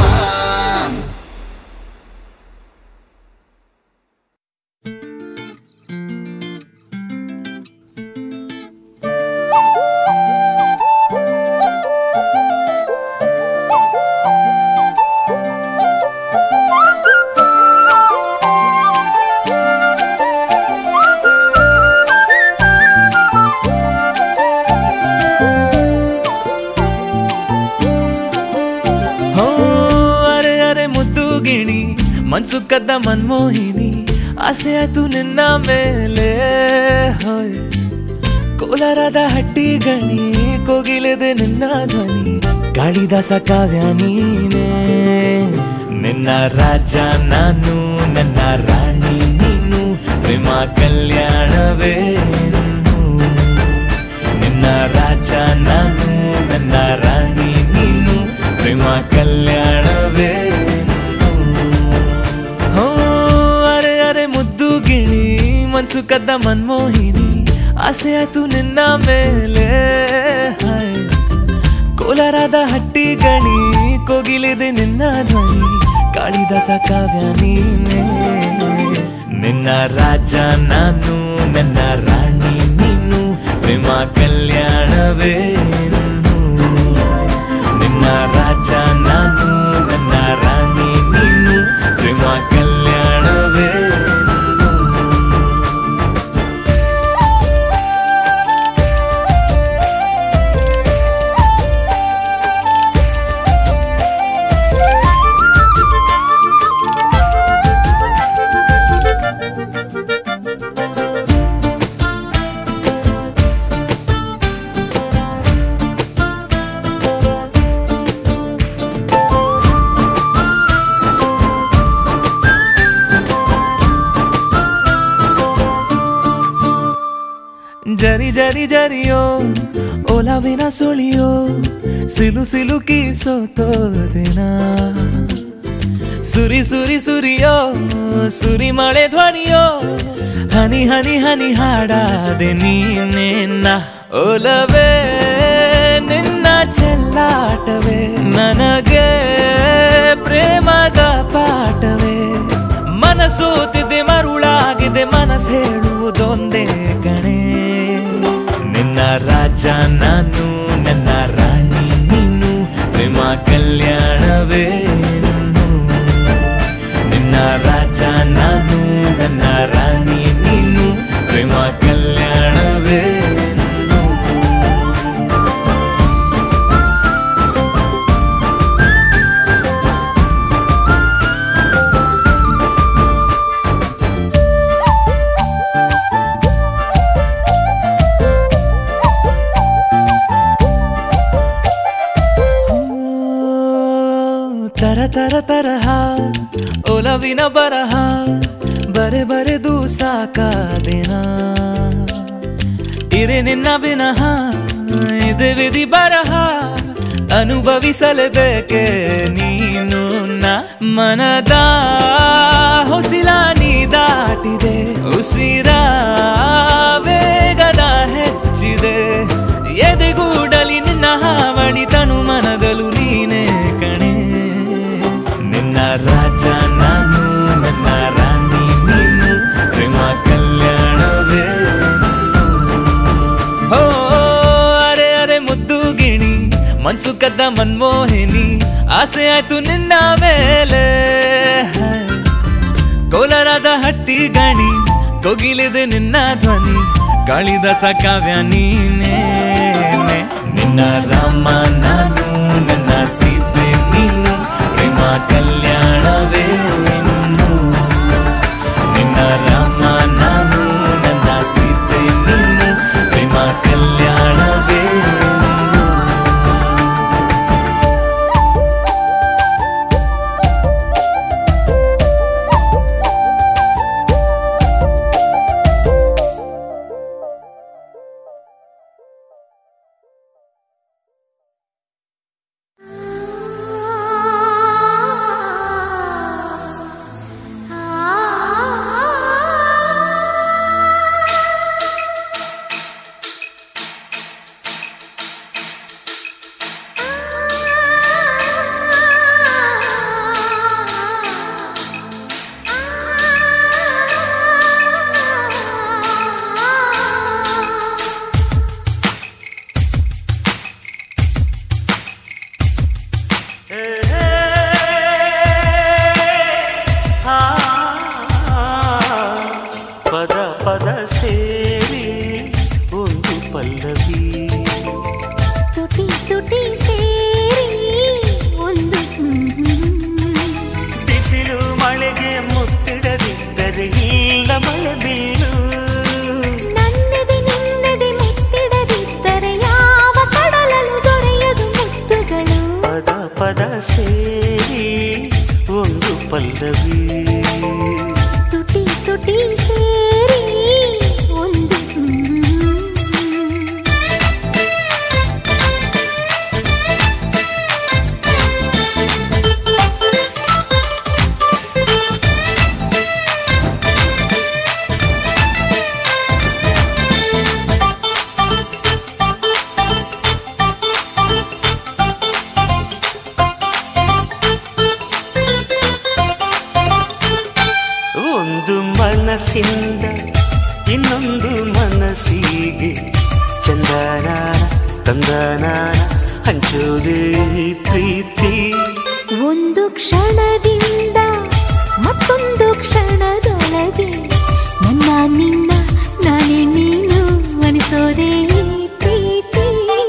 ಹೋ ಅರೆ ಅರೆ ಮುದ್ದು ಗಿಣಿ ಮನ್ಸು ಕದ್ದ ಮನ್ಮೋಹಿನಿ ಆಸೆ ಆಯ್ತು ನಿನ್ನ ಮೇಲೆ ಹೋಯ್ ಕೋಲಾರದ ಹಟ್ಟಿ ಗಣಿ ಕೋಗಿಲೆದೆ ನಿನ್ನ ಧ್ವನಿ ಕಾಳಿದಾಸ ಕಾವ್ಯ ನೀನೇ ನಿನ್ನ ರಾಜ ನಾನು ನನ್ನ ರಾಣಿ ನೀನು ಪ್ರೇಮ ಕಲ್ಯಾಣವೇ ನಿನ್ನ ರಾಜ ನಾನು ನನ್ನ ರಾಣಿ ನೀನು ಪ್ರೇಮ ಕಲ್ಯಾಣವೇ ಹೋ ಅರೆ ಅರೆ ಮುದ್ದು ಗಿಣಿ ಮನ್ಸು ಕದ್ದ ಮನ್ಮೋಹಿನಿ ಆಸೆ ಆಯ್ತು ನಿನ್ನ ಮೇಲೆ ಕೋಲಾರದ ಹಟ್ಟಿ ಗಣಿ ಕೋಗಿಲಿದೆ ನಿನ್ನ ಧ್ವನಿ ಕಾಳಿದಾಸ ಕಾವ್ಯ ನೀನೇ ನಿನ್ನ ರಾಜ ನಾನು ನನ್ನ ರಾಣಿ ನೀನು ಪ್ರೇಮ ಕಲ್ಯಾಣವೇ ನಿನ್ನ ರಾಜ ನಾನು ನನ್ನ ರಾಣಿ ನೀನು ಪ್ರೇಮ ಕಲ್ಯಾಣವೇ ಜರಿ ಜರಿ ಜರಿಯೋ ಒಲವಿನ ಸುಳಿಯೋ ಸಿಲು ಸಿಲುಕಿ ಸೋತೋದಿನ ಸುರಿ ಸುರಿ ಸುರಿಯೋ ಸುರಿ ಮಳೆ ಧ್ವನಿಯೋ ಹನಿ ಹನಿ ಹನಿ ಹಾಡಾದೆ ನೀನೇನ ಒಲವೇ ನಿನ್ನ ಚೆಲ್ಲಾಟವೇ ನನಗೆ ಪ್ರೇಮದ ಪಾಠವೇ ಮನಸೋತಿದೆ ಮರುಳಾಗಿದೆ ಮನಸ್ಸು ಹೇಳುವುದೊಂದೇ ಕಣೆ ನಿನ್ನ ರಾಜ ನಾನು ನನ್ನ ರಾಣಿ ನೀನು ಪ್ರೇಮ ಕಲ್ಯಾಣವೇ ನಿನ್ನ ರಾಜ ನಾನು ನನ್ನ ರಾಣಿ ನೀನು ಪ್ರೇಮ ಕಲ್ಯಾಣವೇ ತರ ತರ ತರಹ ಒಲವಿನ ಬರಹ ಬರೆ ಬರೆದು ಸಾಕಾದಿನ ಇರೆ ನಿನ್ನ ವಿನಃ ಇದೆ ವಿಧಿ ಬರಹ ಅನುಭವಿಸಲೇಬೇಕೆ ನೀನು ಮನದ ಹೊಸಿಲ ನೀ ದಾಟಿದೆ ಉಸಿರ ವೇಗದ ಹೆಚ್ಚಿದೆ ಎದೆಗೂಡಲಿ ನಿನ್ನ ಹಾವಳಿ ತನು ಮನದಲು ನೀನೇ ಕಣೆ ನಿನ್ನ ರಾಜ ನಾನು ನನ್ನ ರಾಣಿ ನೀನು ಪ್ರೇಮ ಕಲ್ಯಾಣವೇ ಹೋ ಅರೆ ಅರೆ ಮುದ್ದು ಗಿಣಿ ಮನ್ಸು ಕದ್ದ ಮನ್ಮೋಹಿನಿ ಆಸೆ ಆಯ್ತು ನಿನ್ನ ಮೇಲೆ ಕೋಲಾರದ ಹಟ್ಟಿ ಗಣಿ ಕೋಗಿಲಿದೆ ನಿನ್ನ ಧ್ವನಿ ಕಾಳಿದಾಸ ಕಾವ್ಯ ನೀನೇ ನಿನ್ನ ರಾಮ ನಾನು ನನ್ನ ಸೀತೆ ನೀನು ಪ್ರೇಮ ಕಲ್ಯಾಣವೇ ನಿನ್ನ ರಾಮ ನಾನು ನನ್ನ ಸೀತೆ ನೀನು ಪ್ರೇಮ ಕಲ್ಯಾಣವೇ ಆ ತಂದಾನಾನ ತಂದಾನಾನ ಹಂಚೋದೇ ಪ್ರೀತಿ. ಒಂದು ಕ್ಷಣದಿಂದ ಮತ್ತೊಂದು ಕ್ಷಣದೊಳಗೆ ನನ್ನ ನಿನ್ನ ನಾನೇ ನೀನು ಅನಿಸೋದೇ ಪ್ರೀತಿ.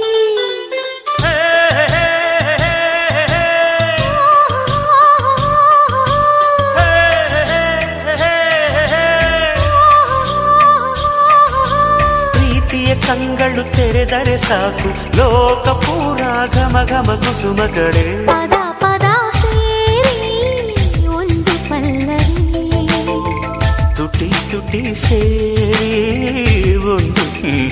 ಪ್ರೀತಿಯ ಕಂಗಳು ತೆರೆದರೆ ಸಾಕು ಲೋಕ ಪೂರ ಘಮ ಘಮ ಕುಸುಮ ಕಡೆ. ಪದ ಪದ ಸೇರಿ ಒಂದು ಪಲ್ಲವಿ, ತುಟಿ ತುಟಿ ಸೇರಿ ಒಂದು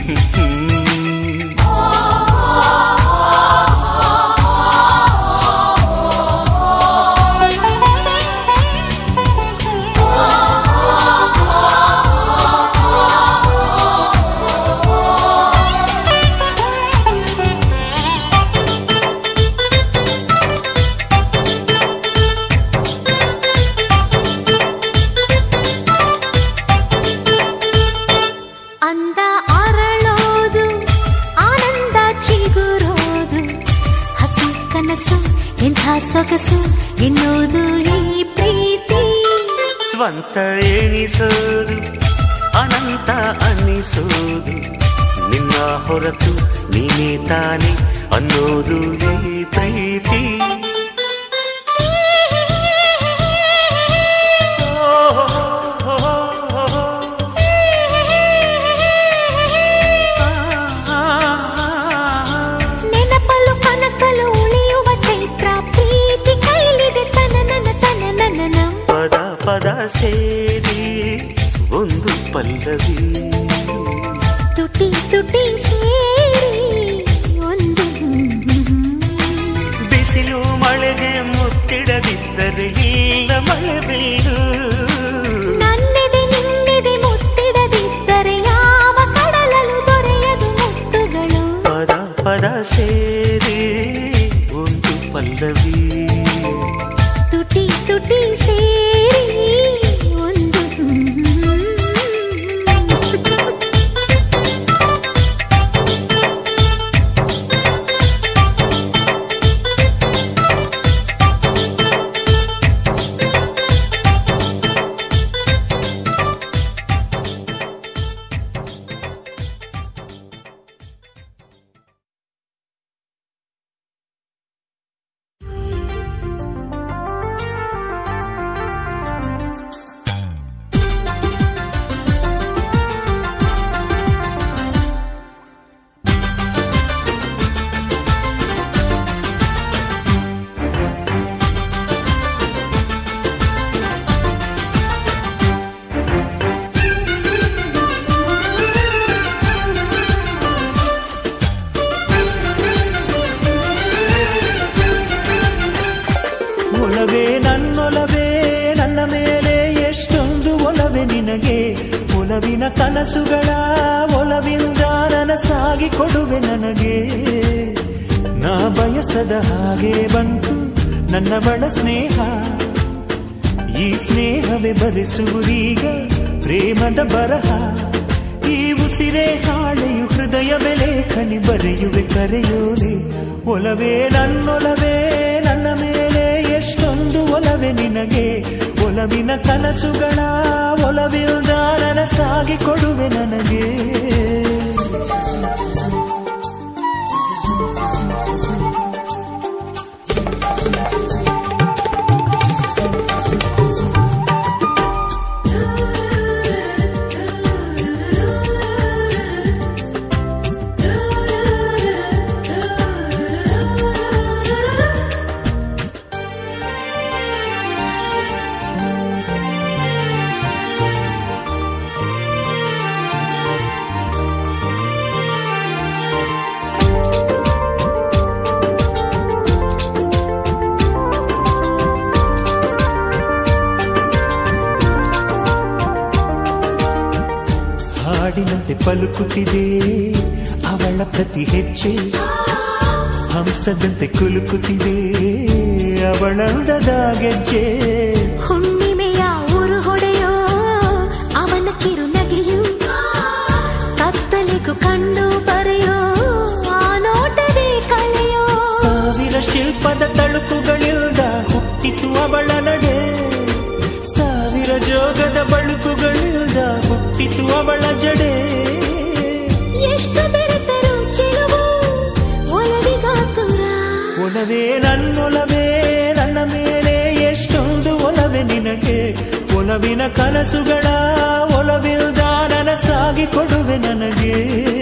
ಅಂದ ಅರಳೋದು ಆನಂದ ಚಿಗುರೋದು ಹಸಿ ಕನಸು ಎಂಥ ಸೊಗಸು ಎನ್ನುವುದು ಈ ಪ್ರೀತಿ. ಸ್ವಂತ ಎನಿಸೋದು ಅನಂತ ಅನ್ನಿಸೋದು ನಿನ್ನ ಹೊರತು ನೀನೇ ತಾನೆ ಅನ್ನೋದು ಈ ಪ್ರೀತಿ. ನೆನಪಲು ಕನಸಲು ಉಳಿಯುವ ಚೈತ್ರ ಪ್ರೀತಿ ಕೈಲಿದೆ ತನನನ ತನನನ. ಪದ ಪದ ಸೇರಿ ಒಂದು ಪಲ್ಲವಿ, ತುಟಿ ತುಟಿ ಸೇರಿ ಒಂದು. ಬಿಸಿಲು ಮಳೆಗೆ ಮುತ್ತಿಡದಿದ್ದರೆ ಇಲ್ಲ ಮಳೆ ಬೀಳು. ನನ್ನೆದೆ ನಿನ್ನೆದೆ ಮುತ್ತಿಡದಿದ್ದರೆ ಯಾವ ಕಡಲಲು ದೊರೆಯದು ಮುತ್ತುಗಳು. ಪದ ಪದ ಸೇರಿ ಒಂದು ಪಲ್ಲವಿ, ತುಟಿ ತುಟಿ ಸೇರಿ ಒಂದು. ಒಲವೇ ನನ್ನೊಲವೇ ನನ್ನ ಮೇಲೆ ಎಷ್ಟೊಂದು ಒಲವೇ ನಿನಗೆ. ಒಲವಿನ ಕನಸುಗಳ ಒಲವಿಂದ ನನಸಾಗಿ ಕೊಡುವೆ ನನಗೆ. ನಾ ಬಯಸದ ಹಾಗೆ ಬಂತು ನನ್ನ ಬಳ ಸ್ನೇಹ, ಈ ಸ್ನೇಹವೇ ಬರೆಸುವುದೀಗ ಪ್ರೇಮದ ಬರಹ. ಈ ಉಸಿರೇ ಹಾಳೆಯು ಹೃದಯವೇ ಲೇಖನಿ ಬರೆಯುವೆ ಕರೆಯೋಲೆ. ಒಲವೇ ನನ್ನೊಲವೇ ನನ್ನ ಮೇಲೆ ಎಷ್ಟೊಂದು ಒಲವೇ ನಿನಗೆ. ಒಲವಿನ ಕನಸುಗಳ ಒಲವಿಲ್ದ ನನಸಾಗಿ ಕೊಡುವೆ ನನಗೆ. ಹಾಡಿನಂತೆ ಪಲುಕುತ್ತಿದೆ ಅವಳ ಪ್ರತಿ ಹೆಜ್ಜೆ, ಹಂಸದಂತೆ ಕುಲುಕುತ್ತಿದೆ ಅವಳಂದದ ಗೆಜ್ಜೆ. ಹುಣ್ಣಿಮೆಯ ಊರು ಹೊಡೆಯೋ ಅವನ ಕಿರು ನಗೆಯು, ಕತ್ತಲಿಗೂ ಕಂಡು ಬರೆಯೋ ಒಲವಿನ ಕನಸುಗಳ ಒಲವಿಲ್ದ ನನಸಾಗಿ ಕೊಡುವೆ ನನಗೆ.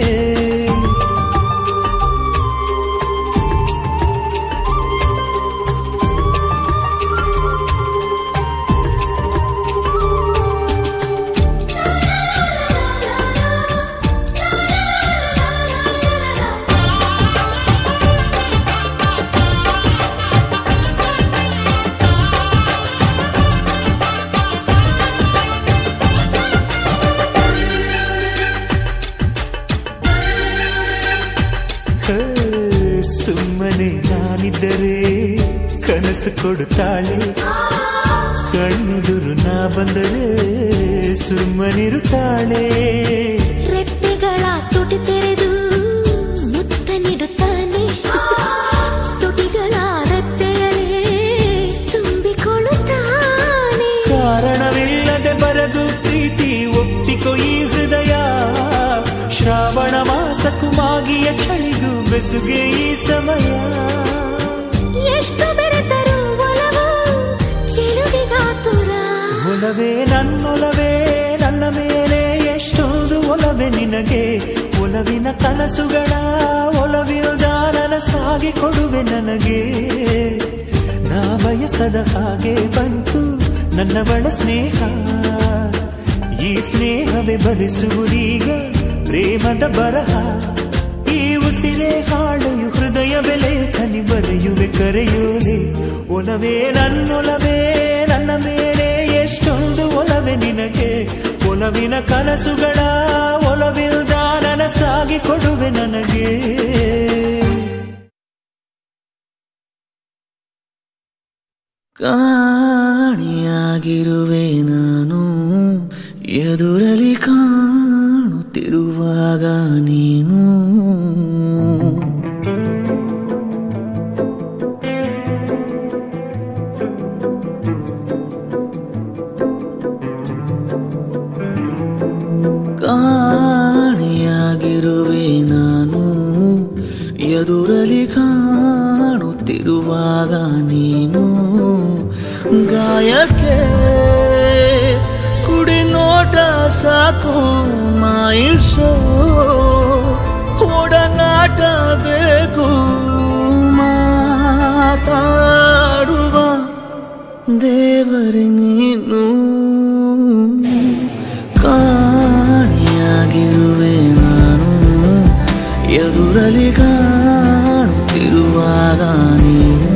ಸುಮ್ಮನೆ ನಾನಿದ್ದರೆ ಕನಸು ಕೊಡುತ್ತಾಳೆ, ಕಣ್ಣೆದುರು ನಾ ಬಂದರೆ ಸುಮ್ಮನಿರುತ್ತಾಳೆ. ರೆಪ್ಪೆಗಳ ತುಟಿ ತೆರೆದು ಮುತ್ತ ನೀಡುತ್ತಾನೆ, ತುಟಿಗಳ ರೆಪ್ಪೆಯಲ್ಲೇ ತುಂಬಿಕೊಳ್ಳುತ್ತಾನೆ. ಕಾರಣವಿಲ್ಲದೆ ಬರದು ಪ್ರೀತಿ ಒಪ್ಪಿಕೊ ಈ ಹೃದಯ, ಶ್ರಾವಣ ಮಾಸಕ್ಕೂ ಮಾಗಿಯ ಚಳಿಗೂ ಬೆಸುಗೆ ಈ ಸಮಯ. ಎಷ್ಟು ಬೆರೆತರು ಒಲವು ಚೆಲುವಿಗಾತುರ, ಒಲವೇ ನನ್ನೊಲವೇ ನನ್ನ ಮೇಲೆ ಎಷ್ಟೊಂದು ಒಲವೇ ನಿನಗೆ. ಒಲವಿನ ಕನಸುಗಳ ಒಲವಿಲ್ದ ನನಸಾಗಿ ಕೊಡುವೆ ನನಗೆ. ನಾ ಬಯಸದ ಹಾಗೆ ಬಂತು ನನ್ನವಳ ಸ್ನೇಹ, ಈ ಸ್ನೇಹವೇ ಭರಿಸುವುದೀಗ ಪ್ರೇಮದ ಬರಹ. ಈ ಉಸಿರೇ ಹಾಳೆಯು ಹೃದಯ ಬೆಲೆ ಕನಿ ಬರೆಯುವೆ ಕರೆಯೋಲೆ. ಒಲವೇ ನನ್ನೊಲವೇ ನನ್ನ ಮೇಲೆ ಎಷ್ಟೊಂದು ಒಲವೇ ನಿನಗೆ. ಒಲವಿನ ಕನಸುಗಳ ಒಲವಿಲ್ದ ನನಸಾಗಿ ಕೊಡುವೆ ನನಗೆ. ಕಾಣಿಯಾಗಿರುವೆ ನಾನು ಎದುರಲಿ ಕಾಣುತ್ತಿರುವಾಗ ನೀನು. ಕಾಣಿಯಾಗಿರುವೆ ನಾನು ಎದುರಲಿ ಕಾಣುತ್ತಿರುವಾಗ ನೀನು. ಗಾಯಕ್ಕೆ ಕುಡಿ ನೋಟ ಸಾಕು ಮಾಯಿಸೋ, ಒಡನಾಟ ಬೇಕು ಮಾತಾಡುವ ದೇವರೇ ನೀನು. ಕಾಣಿಯಾಗಿರುವೆ ನಾನು ಎದುರಲಿ ಕಾಣುತ್ತಿರುವಾಗ ನೀನು.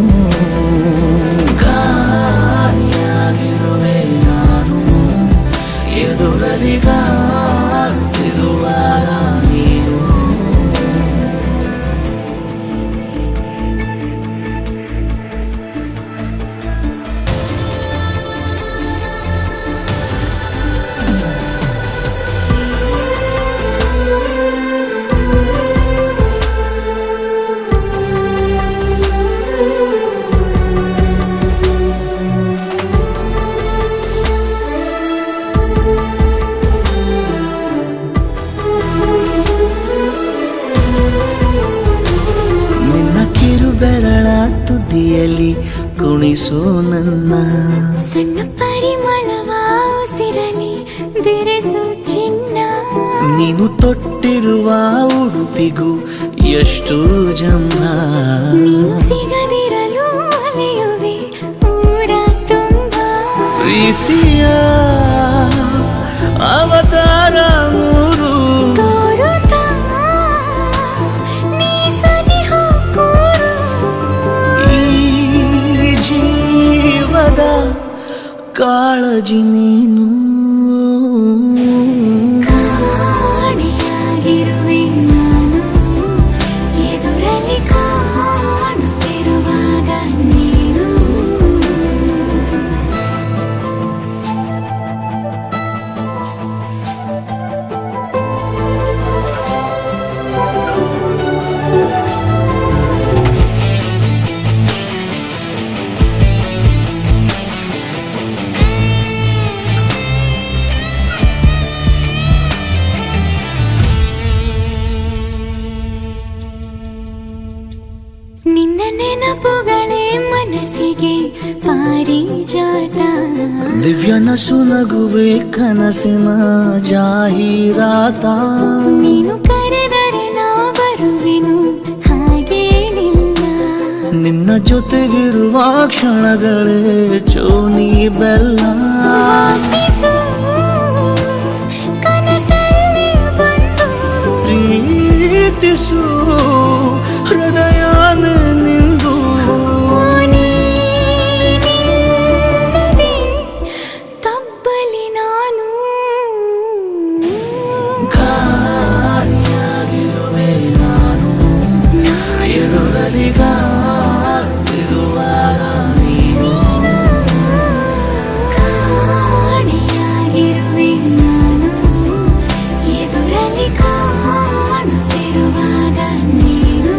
ಕಾಣಿಯಾಗಿರುವೆ ನಾನು ಎದುರಲಿ ಕಾಣುತ್ತಿರುವಾಗ ನೀನು. ಬೆರಳ ತುದಿಯಲ್ಲಿ ಕುಣಿಸು ನನ್ನ, ಸಣ್ಣ ಪರಿಮಳವ ಉಸಿರಲಿ ಬೆರೆಸು ಚಿನ್ನ. ನೀನು ತೊಟ್ಟಿರುವ ಉಡುಪಿಗೂ ಎಷ್ಟು ಜಂಭ, ನೀನು ಸಿಗದಿರಲು ಅಲೆಯುವೆ ಊರ ತುಂಬ. ಪ್ರೀತಿಯ ಅವತಾರ ಮೂರು ತೋರುತ್ತಾ ನೀ ಸನಿಹ ಕೂರು. ಈ ಜೀವದ ಕಾಳಜಿ ನೀನು. ಕಾಣಿಯಾಗಿರುವೆ ನಾನು ಎದುರಲ್ಲಿ ಕಾಣುತ್ತಿರುವಾಗ ನೀನು. ನಿನ್ನ ನೆನಪುಗಳೇ ಮನಸ್ಸಿಗೆ ಪಾರಿಜಾತ ದಿವ್ಯ ನಸು ನಗುವೆ ಕನಸಿನ ಜಾಹೀರಾತ ನೀನು ಕರೆದರೆ ನಾ ಬರುವೆನು ಹಾಗೇನಿಲ್ಲ ನಿನ್ನ ಜೊತೆಗಿರುವ ಕ್ಷಣಗಳೇ ಚೋನಿ ಬೆಲ್ಲ ವಾಸಿಸು ಕನಸಲ್ಲಿ ಬಂದು ಪ್ರೀತಿಸು ಹೃದಯ ನಿಂದು ತಬ್ಬಲಿ ನಾನು ಗಾಳಿಯಾಗಿರುವೆ ನಾನು ಎದುರಲ್ಲಿ ಕಾಡುತ್ತಿರುವಾಗ ನೀನು ಕಾಣಿಯಾಗಿರುವೆ ನಾನು ಎದುರಲ್ಲಿ ಕಾಣುತ್ತಿರುವಾಗ ನೀನು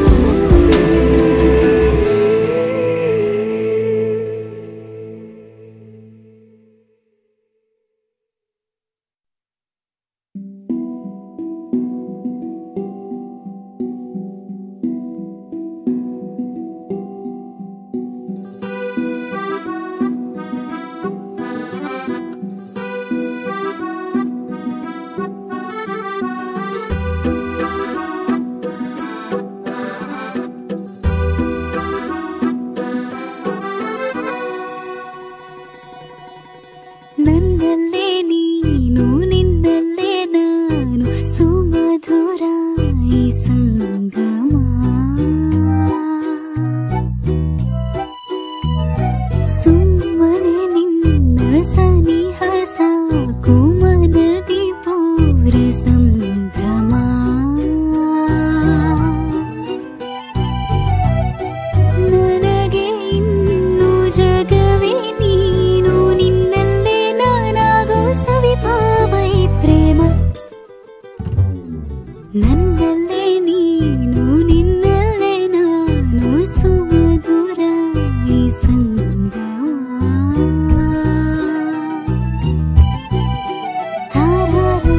ನನ್ನಲ್ಲೇ ನೀನು ನಿನ್ನಲ್ಲೇ ನಾನು ಸುಮಧುರ ಈ ಸಂಗಮ ಸುಮ್ಮನೆ ನಿನ್ನ ಸನಿಹ ಸಾಕು ಮನದಿ ಪೂರ ಸಂಭ್ರಮ ನನಗೆ ಇನ್ನು ಜಗವೇ ನೀನು ನಿನ್ನಲ್ಲೇ ನಾನಾಗೋ ಸವಿಭಾವೈ ಪ್ರೇಮ ನನ್ನಲ್ಲೇ ನೀನು ನಿನ್ನಲ್ಲೇ ನಾನು ಸುಮಧುರ ಈ ಸಂಗಮ ತಾರಾರಾ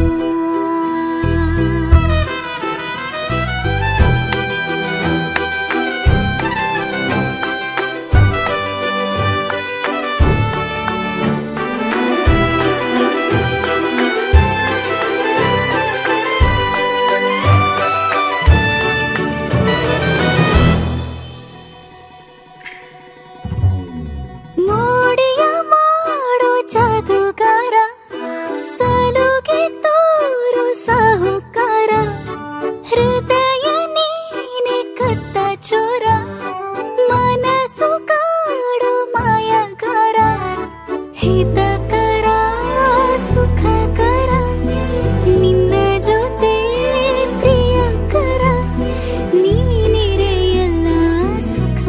ಮೋಡಿಯ ಮಾಡೋ ಜಾದುಗಾರ ಸಲುಗೆ ತೋರು ಸಾಹುಕಾರ ಹೃದಯ ನೀನೆ ಕತ್ತ ಚೋರ ಮನಸ್ಸು ಕಾಡೋ ಮಾಯಗಾರ ಹಿತಕರ ಸುಖಕರ ನಿನ್ನ ಜೊತೆ ಪ್ರಿಯಕರ ನೀನಿರೆ ಎಲ್ಲ ಸುಖ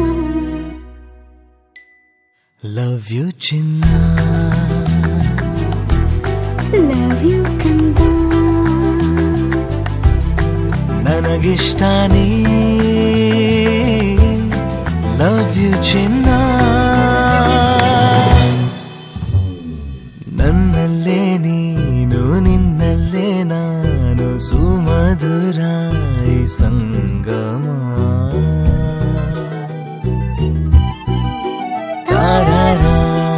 ಲವ್ ಯು ಚಿನ್ನ ಲವ್ ಯು ಕಂದ ನನಗಿಷ್ಟನೇ ಲವ್ ಯು ಚಿನ್ನ ನನ್ನಲ್ಲೇ ನೀನು ನಿನ್ನಲ್ಲೇ ನಾನು ಸುಮಧುರ ಈ ಸಂಗಮ ತಾರಾರಾ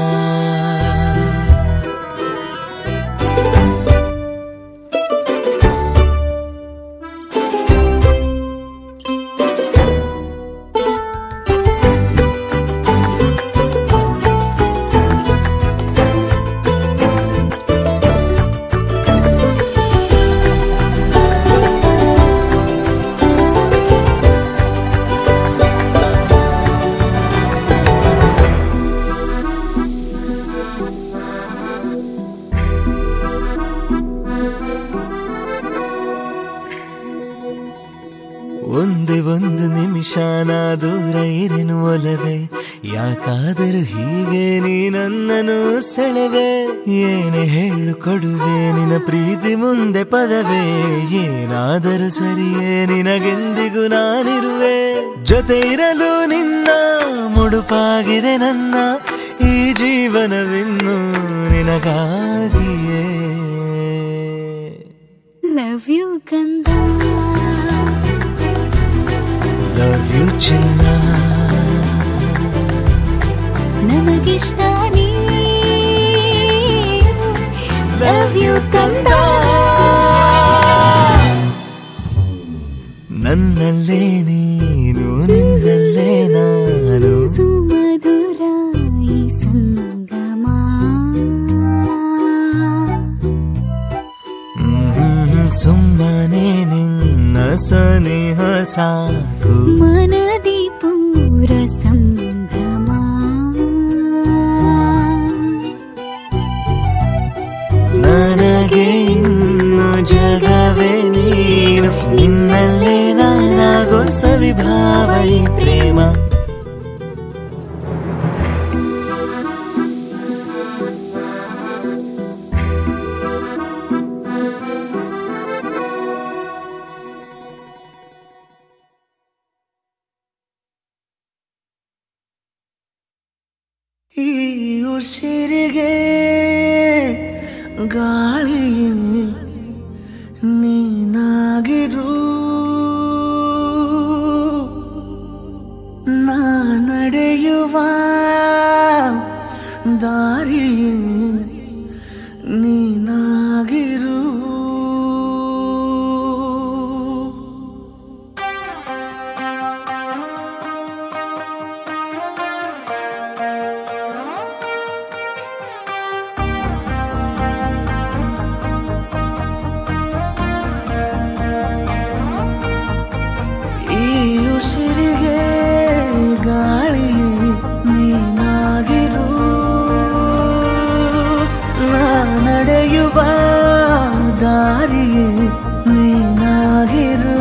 ಒಂದೇ ಒಂದು ನಿಮಿಷ ನಾ ದೂರ ಇರೆನು ಒಲವೇ ಯಾಕಾದರೂ ಹೀಗೆ ನೀ ನನ್ನನ್ನು ಸೆಳೆವೆ ಏನೇ ಹೇಳು ಕೊಡುವೆ ನಿನ್ನ ಪ್ರೀತಿ ಮುಂದೆ ಪದವೇ ಏನಾದರೂ ಸರಿಯೇ ನಿನಗೆಂದಿಗೂ ನಾನಿರುವೆ ಜೊತೆ ಇರಲು ನಿನ್ನ ಮುಡುಪಾಗಿದೆ ನನ್ನ ಈ ಜೀವನವಿನ್ನು ನಿನಗಾಗಿಯೇ ಲವ್ ಯು ಕಂದ ಲವ್ ಯು ಚಿನ್ನ ನನಗಿಷ್ಟ ನೀ ಲವ್ ಯು ಕಂದ ನನ್ನಲ್ಲೇ ನೀನು ನಿನ್ನಲ್ಲೇ ನಾನು ಸುಮಧುರ ಈ ಸಂಗಮ ಸುಮ್ಮನೆ ನಿನ್ನ ಸನಿಹ ಸಾಕು ಮನದಿ ಪೂರ ಸಂಭ್ರಮ ನನಗೆ ಇನ್ನು ಜಗವೇ ನೀನು ನಿನ್ನಲ್ಲೇ ನಾನಾಗೋ ಸವಿಭಾವ ಈ ಪ್ರೇಮ ಈ ಉಸಿರಿಗೆ ಗಾಳಿ ನೀನಾಗಿರು ನಾ ನಡೆಯುವ ದಾರಿ ನೀನಾಗಿರು ಉಸಿರಿಗೆ ಗಾಳಿ ನೀನಾಗಿರು ನಾ ನಡೆಯುವ ದಾರಿ ನೀನಾಗಿರು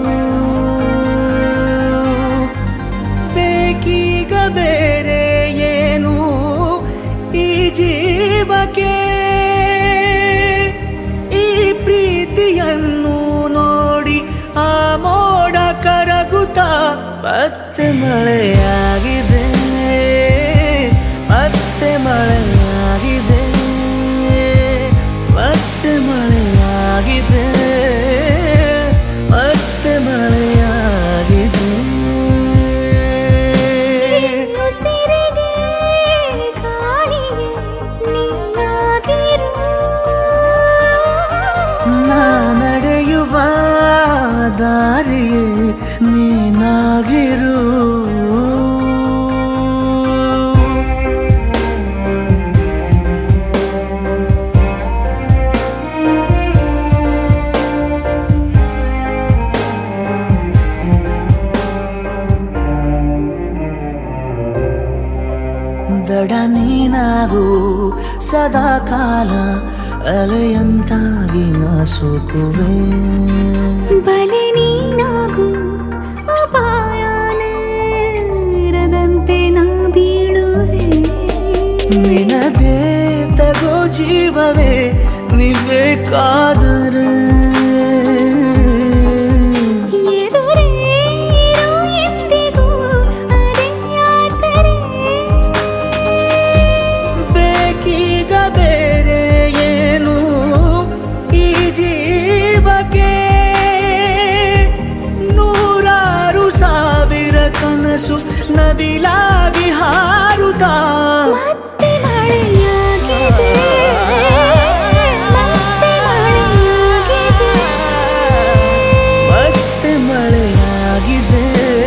ಬೇಕೀಗ ಬೇರೆ ಏನು ಈ ಜೀವಕ್ಕೆ ಈ ಪ್ರೀತಿಯನ್ನು ನೋಡಿ ಆ ಮೋಡ ಕರಗುತ್ತಾ ಮತ್ತೆ ಮಳೆಯಾಗಿದೆ ಮತ್ತೆ ಮಳೆಯಾಗಿದೆ ಮತ್ತೆ ಮಳೆಯಾಗಿದೆ ಮತ್ತೆ ಮಳೆಯಾಗಿದೆ ಉಸಿರಿಗೆ ಗಾಳಿಗೆ ನೀನಾಗಿರು ನಾ ನಡೆಯುವ ದಾರಿಗೆ ನೀನಾಗಿರು ದಡ ನೀನಾಗು ಸದಾ ಕಾಲ ಅಲೆಯಂತಾಗಿ ನಾ ಸೋಕುವೆ ಬಲೆ ನೀನಾಗು ಅಪಾಯದಂತೆ ನಾ ಬೀಳುವೆ ನಿನದೇ ತಗೋ ಜೀವವೇ ನೀಬೇಕಾದರೆ ಎದುರೇ ಇರು ಎಂದಿಗೂ ಅದೇ ಆಸರೆ ಬೇಕೀಗ ಬೇರೆ ಏನು ಈ ಜೀವಕ್ಕೆ ನೂರಾರು ಸಾವಿರ ಕನಸು ನವಿಲಾಗಿ ಹಾರುತ್ತಾ ಮತ್ತೆ ಮಳೆಯಾಗಿದೆ ಮತ್ತೆ ಮಳೆಯಾಗಿದೆ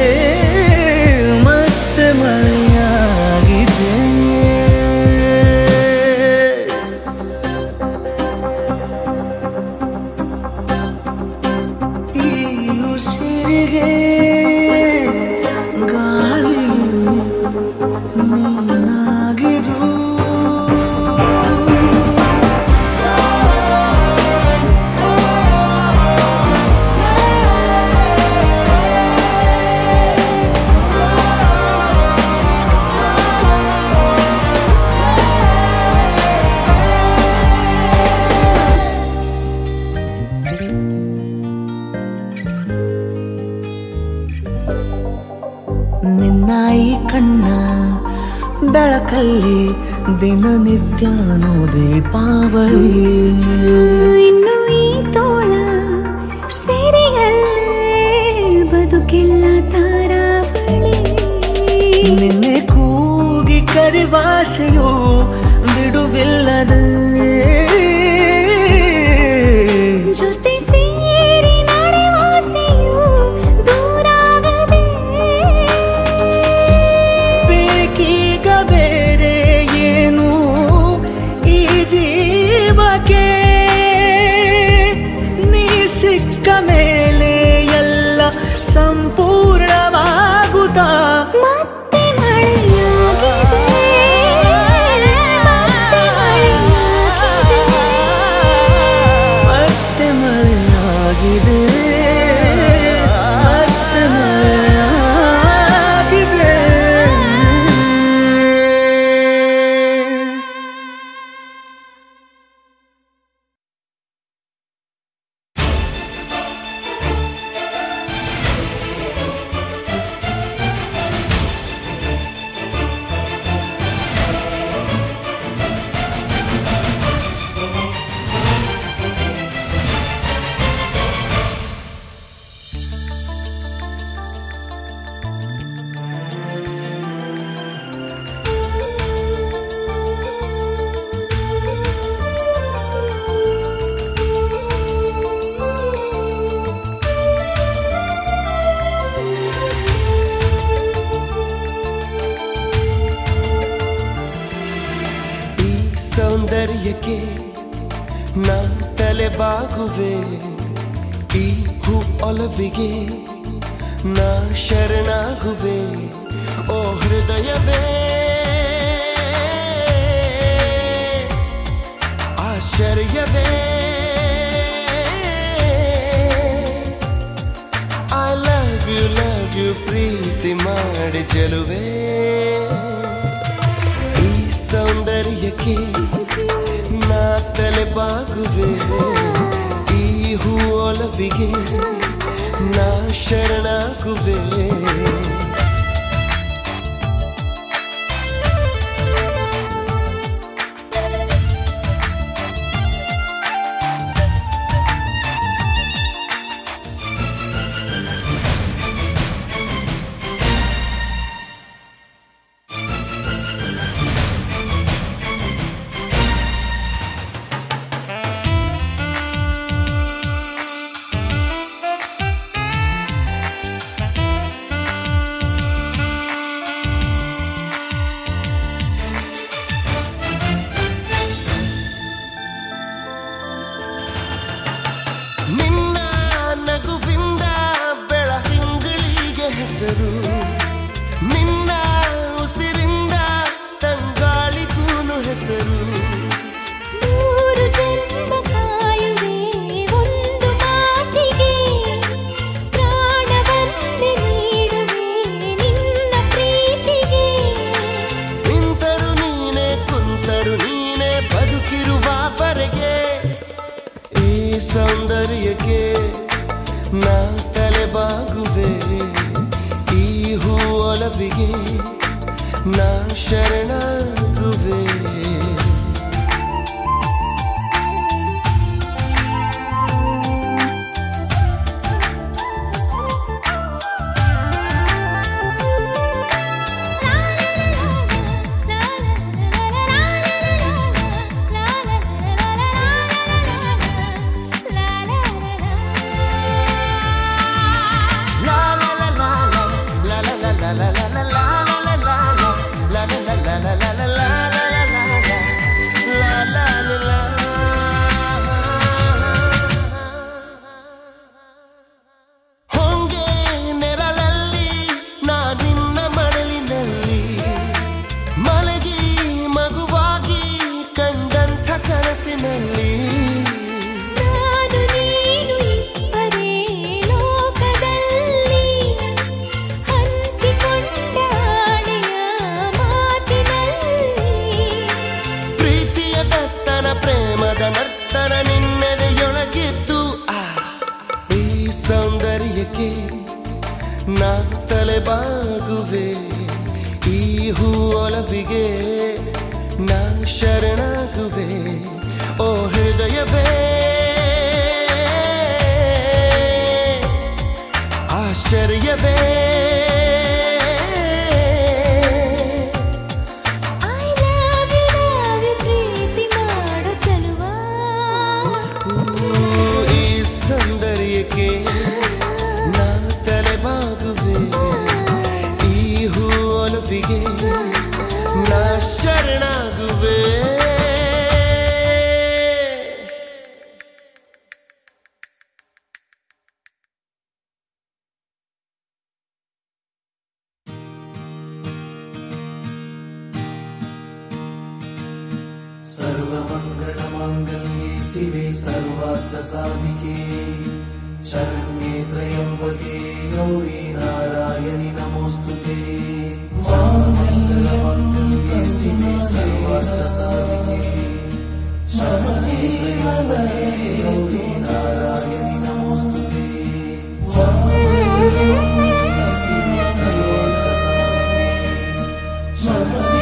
ಮತ್ತೆ ಮಳೆಯಾಗಿದೆ ಮತ್ತೆ ಮಳೆಯಾಗಿದೆ ಈ ಉಸಿರಿಗೆ ಗಾಳಿ ನೀನಾಗಿರು ನಿನ್ನ ಈ ಕಣ್ಣ ಬೆಳಕಲ್ಲಿ ದಿನನಿತ್ಯನೂ ದೀಪಾವಳಿ ಇನ್ನು ಈ ತೋಳ ಸೆರೆಯಲ್ಲೇ ಬದುಕೆಲ್ಲ ತಾರಾವಳಿ ನಿನ್ನೆ ಕೂಗಿ ಪರಿಭಾಷೆಯು ಬಿಡುವಿಲ್ಲದೆ ಜೊತೆ ಸೇರಿ ನಡೆವಾಸೆಯು ದೂರಾಗದೆ ಬೇಕೀಗ ಬೇರೆ ಏನು ಈ ಜೀವಕ್ಕೆ ನೀ ಸಿಕ್ಕ ಮೇಲೆ ಎಲ್ಲ ಸಂಪೂರ್ಣವಾಗುತ್ತಾ ಮತ್ತೆ ಮಳೆಯಾಗಿದೆ ಮತ್ತೆ ಮತ್ತೆ ಮಳೆಯಾಗಿದೆ ಮತ್ತೆ ಮಳೆಯಾಗಿದೆ ಸೌಂದರ್ಯಕ್ಕೆ ನಾ ತಲೆ ಬಾಗುವೆ ಈ ಹೂ ಒಲವಿಗೆ ನಾ ಶರಣಾಗುವೆ ಓ ಹೃದಯವೇ ಆಶ್ಚರ್ಯವೇ ಐ ಲವ್ ಯು ಪ್ರೀತಿ ಮಾಡಿ ಚೆಲುವೆ ಈ ಸೌಂದರ್ಯಕ್ಕೆ ನಾ ತಲೆ ಬಾಗುವೆ ಈ ಹೂ ಒಲವಿಗೆ ನಾ ಶರಣಾಗುವೆ ನಿನ್ನ ನಗುವಿಂದ ಬೆಳದಿಂಗಳಿಗೆ ಹೆಸರು ನಿನ್ನ ಉಸಿರಿಂದ ತಂಗಾಳಿಗೂನು ಹೆಸರು ಮೂರು ಜನ್ಮ ಕಾಯುವೆ ಒಂದು ಮಾತಿಗೆ ಪ್ರಾಣವನ್ನೇ ನೀಡುವೆ ನಿನ್ನ ಪ್ರೀತಿಗೆ ನಿಂತರು ನೀನೆ ಕುಂತರು ನೀನೆ ಬದುಕಿರುವವರೆಗೆ ಈ ಸೌಂದರ್ಯಕ್ಕೆ ನಾ ತಲೆ ಬಾಗುವೆ ಈ ಹೂ ಒಲವಿಗೆ ನಾ ಶರಣಾಗುವೆ ಹೊಂಗೆ ನೆರಳಲ್ಲಿ ನಾ ನಿನ್ನ ಮಡಲಿನಲ್ಲಿ ಮಲಗಿ ಮಗುವಾಗಿ ಕಂಡಂಥ ಕನಸಿನಲ್ಲಿ ನಾನು ನೀನು ಇಬ್ಬರೇ ಲೋಕದಲ್ಲಿ ಹಂಚಿಕೊಂಡ ಆಣೆಯ ಮಾತಿನಲ್ಲಿ ಪ್ರೀತಿಯ ದತ್ತನ ಪ್ರೇಮದ ನರ್ತನ ನಿನ್ನೆದೆಯೊಳಗಿದ್ದು ಈ ಸೌಂದರ್ಯಕ್ಕೆ ನಾ ತಲೆ ಬಾಗುವೆ ಈ ಹೂ ಒಲವಿಗೆ ನಾ ಶರಣಾಗುವೆ ಓ ಹೃದಯವೇ ಆಶ್ಚರ್ಯವೇ सर्वमङ्गलमाङ्गल्ये शिवे सर्वार्थसाधिके शरण्ये त्र्यम्बके गौरी नारायणि नमोऽस्तुते सर्वमङ्गलमाङ्गल्ये शिवे सर्वार्थसाधिके शरण्ये त्र्यम्बके गौरी नारायणि नमोऽस्तुते सर्वमङ्गलमाङ्गल्ये शिवे सर्वार्थसाधिके शरण्ये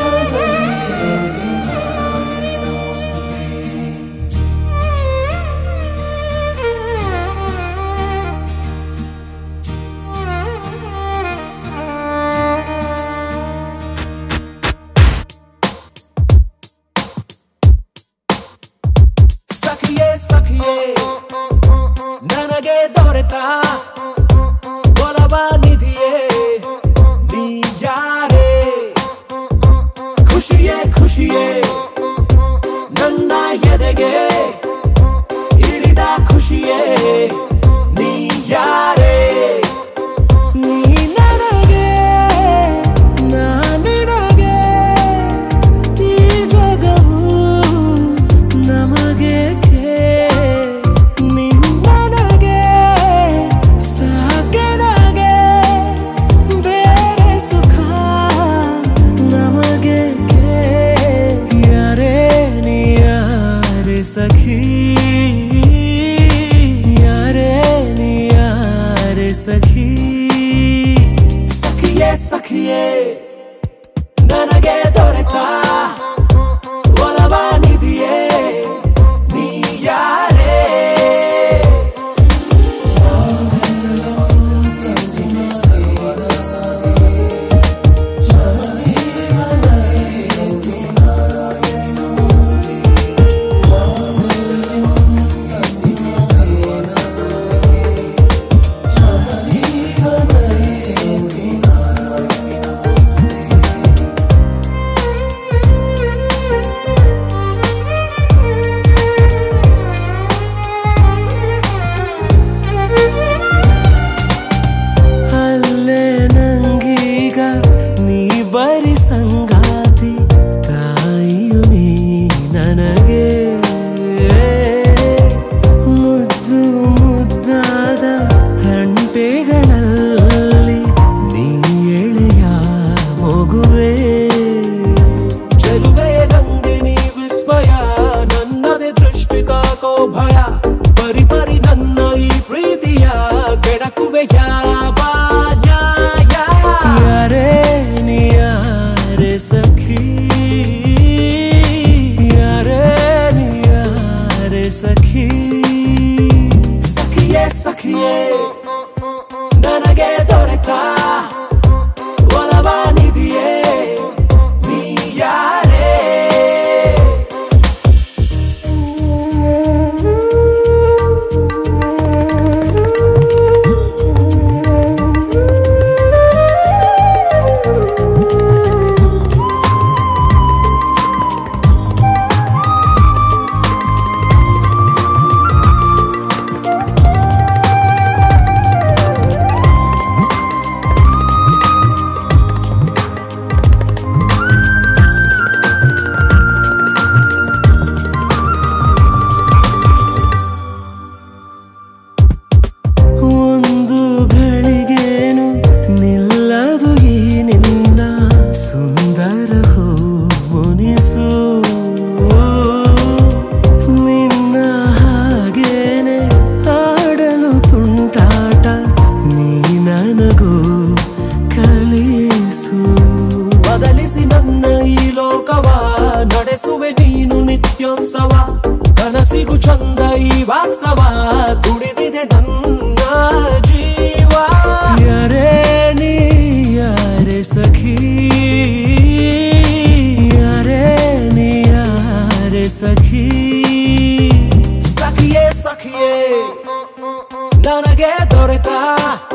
ಸಖಿಯೇ ನನಗೆ ದೊರೆತ ಒಲವ ನಿಧಿಯೇ ನೀ ಯಾರೇ ಖುಷಿಯೇ ನನ್ನ ಎದೆಗೆ ಇಳಿದ ಖುಷಿಯೇ ನೀ ಯಾರೇ ನೀ ನನಗೆ ನಾನಿನಗೆ ಈ ಜಗವು ನಮಗೆ सखी यारे नी यारे सखी सखिये ನನಗೆ ದೊರೆತ ಒಲವ ನಿಧಿಯೇ ನೀ ಯಾರೇ ಬರಿ ಸಂಗಾತಿ ತಾಯಿಯು ನೀ ನನಗೆ ಮುದ್ದು ಮುದ್ದಾದ ತಂಟೆಗಳಲ್ಲಿ ನೀ ಎಳೆಯ ಮಗುವೆ ಚೆಲುವೆ ನಂದಿನಿ ವಿಸ್ಮಯ ನನ್ನದೇ ದೃಷ್ಟಿ ತಾಕೋ ಭಯ ಪರಿ ಪರಿ ನನ್ನ ಈ ಪ್ರೀತಿಯ ಕೆಡಕುವೆ ಯಾವ ನ್ಯಾಯ ಯಾರೇ सखी यारे नी यारे सखी सखिये ನನಗೆ ದೊರೆತ ಒಲವ ನಿಧಿಯೇ ನೀ ಯಾರೇ ಬದಲಿಸಿ ನನ್ನ ಈ ಲೋಕವ ನಡೆಸುವೆ ನೀನು ನಿತ್ಯೋತ್ಸವ ಕನಸಿಗೂ ಚಂದ ಈ ವಾತ್ಸವ ಕುಡಿದಿದೆ ನನ್ನ ಜೀವ ಯಾರೇ ನೀ ಯಾರೇ ಸಖಿ ಯಾರೇ ನೀ ಯಾರೇ ಸಖಿ ಸಖಿಯೇ ನನಗೆ ದೊರೆತ